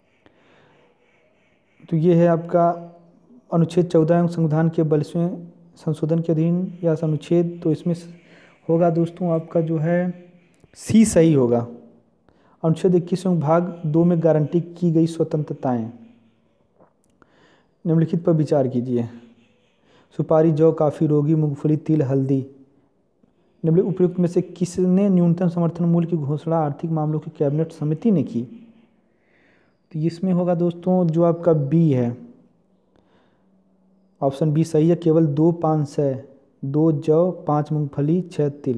तो ये है आपका अनुच्छेद 14 एवं संविधान के 42वें संशोधन के अधीन या अनुच्छेद। तो इसमें होगा दोस्तों आपका जो है सी सही होगा। अनुच्छेद 21 भाग 2 में गारंटी की गई स्वतंत्रताएं। निम्नलिखित पर विचार कीजिए। सुपारी, जौ, काफ़ी, रोगी, मूंगफली, तिल, हल्दी। निम्नलिखित उपयुक्त में से किसने न्यूनतम समर्थन मूल्य की घोषणा आर्थिक मामलों की कैबिनेट समिति ने की? तो इसमें होगा दोस्तों जो आपका बी है, ऑप्शन बी सही है, केवल 2 500, 2 जौ, 5 मूंगफली, 6 तिल।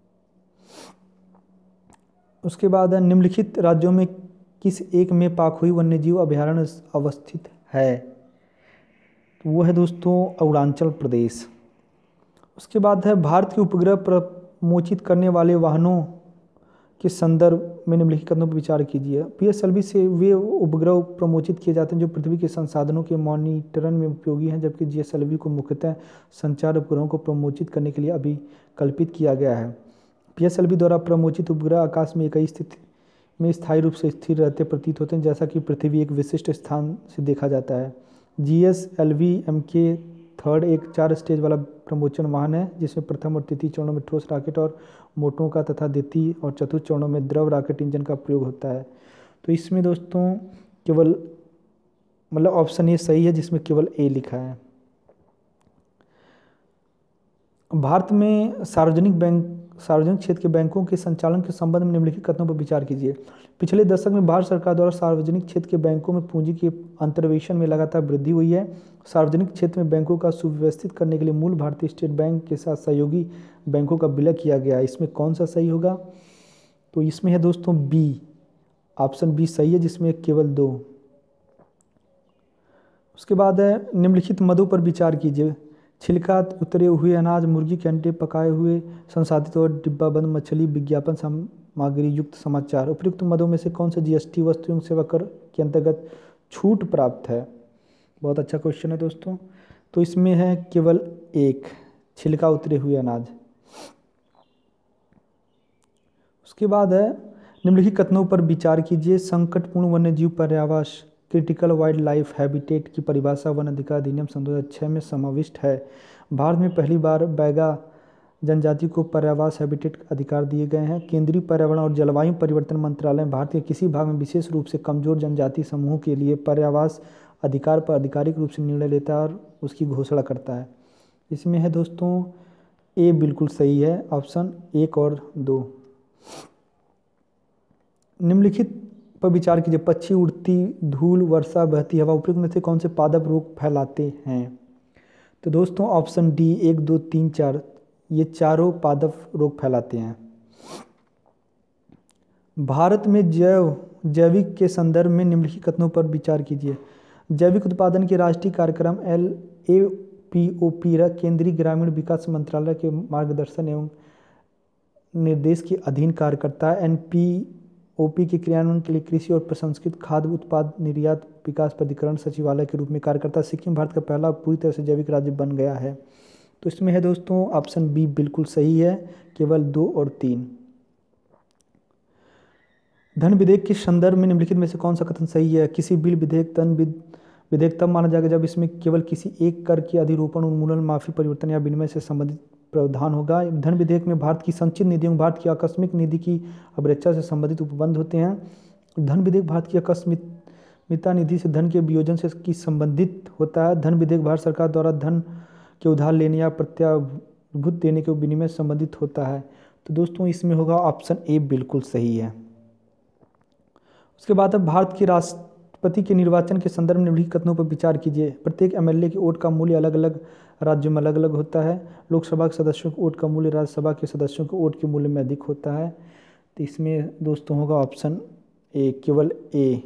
उसके बाद निम्नलिखित राज्यों में किस एक में पाखुई वन्यजीव अभयारण्य अवस्थित है? तो वो है दोस्तों अरुणाचल प्रदेश। उसके बाद है भारत के उपग्रह प्रमोचित करने वाले वाहनों के संदर्भ में निम्नलिखित कथनों पर विचार कीजिए। PSLV से वे उपग्रह प्रमोचित किए जाते हैं जो पृथ्वी के संसाधनों के मॉनिटरण में उपयोगी हैं, जबकि GSLV को मुख्यतः संचार उपग्रहों को प्रमोचित करने के लिए अभिकल्पित किया गया है। PSLV द्वारा प्रमोचित उपग्रह आकाश में एक ही स्थिति में स्थायी रूप से स्थिर रहते प्रतीत होते हैं, जैसा कि पृथ्वी एक विशिष्ट स्थान से देखा जाता है। GSLV MK थर्ड एक 4 स्टेज वाला ब्रह्मोच्चन वाहन है, जिसमें प्रथम और तृतीय चरणों में ठोस रॉकेट और मोटरों का तथा द्वितीय और चतुर्थ चरणों में द्रव रॉकेट इंजन का प्रयोग होता है। तो इसमें दोस्तों केवल मतलब ऑप्शन ए सही है, जिसमें केवल ए लिखा है। भारत में सार्वजनिक क्षेत्र के बैंकों के संचालन के संबंध में निम्नलिखित कथनों पर विचार कीजिए। पिछले दशक में भारत सरकार द्वारा सार्वजनिक क्षेत्र के बैंकों में पूंजी के अंतर्वेशन में लगातार वृद्धि हुई है। सार्वजनिक क्षेत्र में बैंकों का सुव्यवस्थित करने के लिए मूल भारतीय स्टेट बैंक के साथ सहयोगी बैंकों का विलय किया गया। इसमें कौन सा सही होगा? तो इसमें है दोस्तों बी, ऑप्शन बी सही है, जिसमें केवल 2। उसके बाद है निम्नलिखित मदों पर विचार कीजिए। छिलका उतरे हुए अनाज, मुर्गी के अंडे, पकाए हुए, संसाधित और डिब्बाबंद मछली, विज्ञापन सामग्री युक्त समाचार। उपयुक्त मदों में से कौन सा जीएसटी वस्तु एवं सेवा कर के अंतर्गत छूट प्राप्त है? बहुत अच्छा क्वेश्चन है दोस्तों। तो इसमें है केवल एक, छिलका उतरे हुए अनाज। उसके बाद है निम्नलिखित कथनों पर विचार कीजिए। संकटपूर्ण वन्यजीव पर्यावास, क्रिटिकल वाइल्ड लाइफ हैबिटेट की परिभाषा वन अधिकार अधिनियम सन 2006 में समाविष्ट है। भारत में पहली बार बैगा जनजाति को पर्यावास हैबिटेट अधिकार दिए गए हैं। केंद्रीय पर्यावरण और जलवायु परिवर्तन मंत्रालय भारत के किसी भाग में विशेष रूप से कमजोर जनजाति समूहों के लिए पर्यावास अधिकार पर आधिकारिक रूप से निर्णय लेता है और उसकी घोषणा करता है। इसमें है दोस्तों ए बिल्कुल सही है, ऑप्शन 1 और 2। निम्नलिखित पर विचार कीजिए। पक्षी, उड़ती धूल, वर्षा, बहती हवा, उपयुक्त में से कौन से पादप रोग फैलाते हैं? तो दोस्तों ऑप्शन डी 1, 2, 3, 4 ये चारों पादप रोग फैलाते हैं। भारत में जैविक के संदर्भ में निम्नलिखित कथनों पर विचार कीजिए। जैविक उत्पादन के राष्ट्रीय कार्यक्रम LAPOP केंद्रीय ग्रामीण विकास मंत्रालय के मार्गदर्शन एवं निर्देश के अधीन कार्य करता है। NPOP के क्रियान्वयन के लिए कृषि और प्रसंस्कृत खाद्य उत्पाद निर्यात विकास प्राधिकरण सचिवालय के रूप में कार्य करता है। सिक्किम भारत का पहला पूरी तरह से जैविक राज्य बन गया है। तो इसमें है दोस्तों ऑप्शन बी बिल्कुल सही है, केवल 2 और 3। धन विधेयक के संदर्भ में निम्नलिखित में से कौन सा कथन सही है? किसी बिल विधेयक धन विधेयक तब माना जाएगा जब इसमें केवल किसी एक कर की अधिरोपण, उन्मूलन, माफी, परिवर्तन या विनिमय से संबंधित प्रावधान होगा। धन विधेयक में भारत की संचित निधियों, भारत की आकस्मिक निधि की अवरक्षा से संबंधित उपबंध होते हैं। धन विधेयक भारत की आकस्मिकता निधि से धन के वियोजन से की संबंधित होता है। धन विधेयक भारत सरकार द्वारा धन के उधार लेने या प्रत्याभूत देने के विनिमय से संबंधित होता है। तो दोस्तों इसमें होगा ऑप्शन ए बिल्कुल सही है। उसके बाद अब भारत के राष्ट्रपति के निर्वाचन के संदर्भ में निम्नलिखित कथनों पर विचार कीजिए। प्रत्येक MLA के वोट का मूल्य अलग अलग राज्यों में अलग अलग होता है। लोकसभा के सदस्यों के वोट का मूल्य राज्यसभा के सदस्यों के वोट के मूल्य में अधिक होता है। तो इसमें दोस्तों होगा ऑप्शन ए, केवल ए।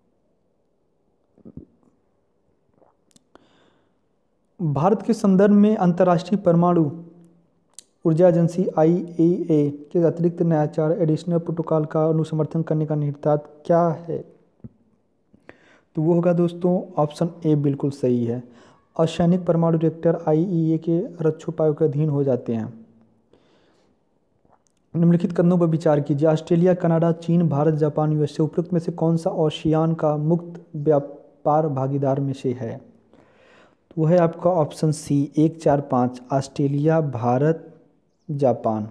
भारत के संदर्भ में अंतर्राष्ट्रीय परमाणु ऊर्जा एजेंसी IAEA के अतिरिक्त नयाचार एडिशनल प्रोटोकॉल का अनुसमर्थन करने का निहितार्थ क्या है? तो वो होगा दोस्तों ऑप्शन ए बिल्कुल सही है। असैनिक परमाणु रिएक्टर IAEA के रक्षोपायों के अधीन हो जाते हैं। निम्नलिखित कथनों पर विचार कीजिए। ऑस्ट्रेलिया, कनाडा, चीन, भारत, जापान, USA उपरोक्त में से कौन सा ओशियान का मुक्त व्यापार भागीदार में से है? तो वह है आपका option C 1, 4, 5 Australia, Bharat, Japan.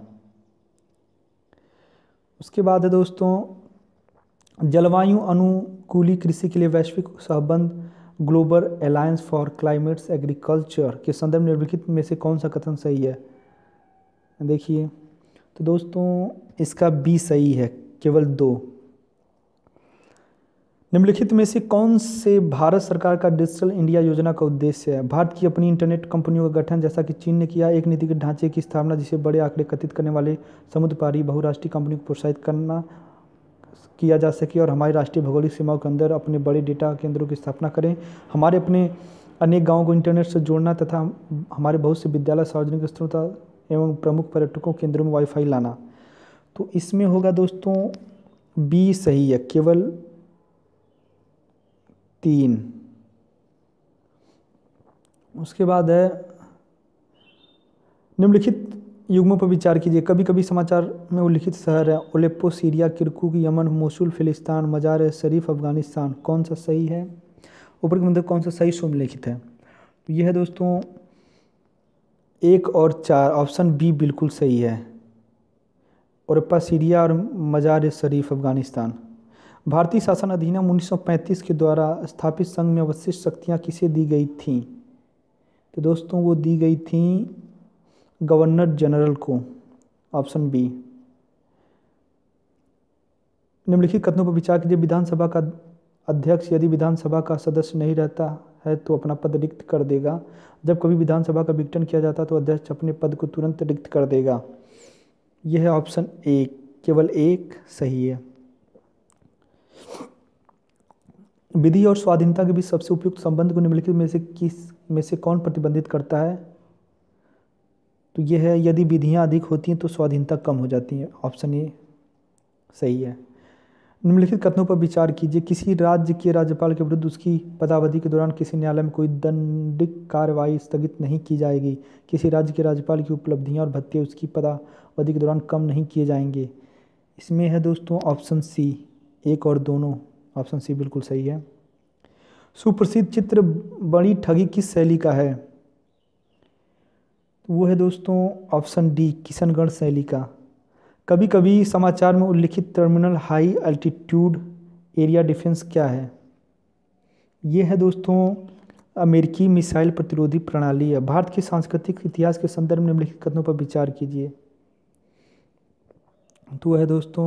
उसके बाद है दोस्तों जलवायु अनुकूली कृषि के लिए वैश्विक सहबंध global alliance for climates agriculture के संदर्भ में निम्नलिखित में से कौन सा कथन सही है? देखिए तो दोस्तों इसका बी सही है, केवल 2। निम्नलिखित में से कौन से भारत सरकार का डिजिटल इंडिया योजना का उद्देश्य है? भारत की अपनी इंटरनेट कंपनियों का गठन, जैसा कि चीन ने किया। एक नीतिगत ढांचे की स्थापना जिसे बड़े आंकड़े एकत्रित करने वाले समुद्र पारी बहुराष्ट्रीय कंपनियों को प्रोत्साहित करना किया जा सके और हमारी राष्ट्रीय भौगोलिक सीमाओं के अंदर अपने बड़े डेटा केंद्रों की स्थापना करें। हमारे अपने अनेक गाँवों को इंटरनेट से जोड़ना तथा हमारे बहुत से विद्यालय, सार्वजनिक स्थलों एवं प्रमुख पर्यटकों केंद्रों में वाईफाई लाना। तो इसमें होगा दोस्तों बी सही है, केवल 3। उसके बाद है निम्नलिखित युग्मों पर विचार कीजिए। कभी कभी समाचार में उल्लिखित शहर है Aleppo Syria, Kirkuk Yemen, Mosul Palestine, Mazar शरीफ अफगानिस्तान। कौन सा सही है? ऊपर के मतलब कौन सा सही उल्लेखित है? तो यह है दोस्तों 1 और 4 ऑप्शन बी बिल्कुल सही है। ओरप्पा सीरिया और मजार शरीफ अफगानिस्तान। भारतीय शासन अधिनियम 1935 के द्वारा स्थापित संघ में अवशिष्ट शक्तियाँ किसे दी गई थीं? तो दोस्तों वो दी गई थी गवर्नर जनरल को, ऑप्शन बी। निम्नलिखित कथनों पर विचार कीजिए। विधानसभा का अध्यक्ष यदि विधानसभा का सदस्य नहीं रहता है तो अपना पद रिक्त कर देगा। जब कभी विधानसभा का विघटन किया जाता है तो अध्यक्ष अपने पद को तुरंत रिक्त कर देगा। यह है ऑप्शन ए, केवल एक सही है। विधि और स्वाधीनता के बीच सबसे उपयुक्त संबंध को निम्नलिखित में से किस में से कौन प्रतिबंधित करता है? तो यह है यदि विधियां अधिक होती हैं तो स्वाधीनता कम हो जाती है, ऑप्शन ए सही है। निम्नलिखित कथनों पर विचार कीजिए। किसी राज्य के राज्यपाल के विरुद्ध उसकी पदावधि के दौरान किसी न्यायालय में कोई दंडिक कार्रवाई स्थगित नहीं की जाएगी। किसी राज्य के राज्यपाल की उपलब्धियां और भत्ते उसकी पदावधि के दौरान कम नहीं किए जाएंगे। इसमें है दोस्तों ऑप्शन सी, 1 और दोनों, ऑप्शन सी बिल्कुल सही है। सुप्रसिद्ध चित्र बड़ी ठगी किस शैली का है? वो है दोस्तों ऑप्शन डी, किशनगढ़ शैली का। कभी कभी समाचार में उल्लिखित terminal high altitude area defence क्या है? ये है दोस्तों अमेरिकी मिसाइल प्रतिरोधी प्रणाली है। भारत के सांस्कृतिक इतिहास के संदर्भ में निम्नलिखित कथनों पर विचार कीजिए। तो है दोस्तों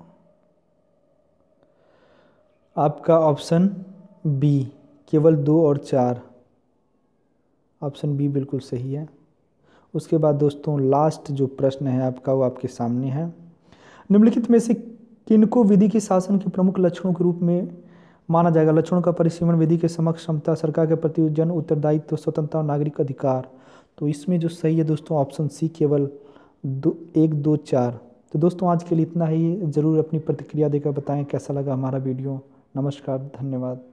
आपका ऑप्शन बी, केवल 2 और 4, ऑप्शन बी बिल्कुल सही है। उसके बाद दोस्तों लास्ट जो प्रश्न है आपका वो आपके सामने है। निम्नलिखित में से किनको विधि के शासन के प्रमुख लक्षणों के रूप में माना जाएगा? लक्षणों का परिसीमन, विधि के समक्ष क्षमता, सरकार के प्रति जन उत्तरदायित्व, स्वतंत्रता और नागरिक अधिकार। तो इसमें जो सही है दोस्तों ऑप्शन सी, केवल 1, 2, 4। तो दोस्तों आज के लिए इतना ही। ज़रूर अपनी प्रतिक्रिया देकर बताएं कैसा लगा हमारा वीडियो। नमस्कार, धन्यवाद।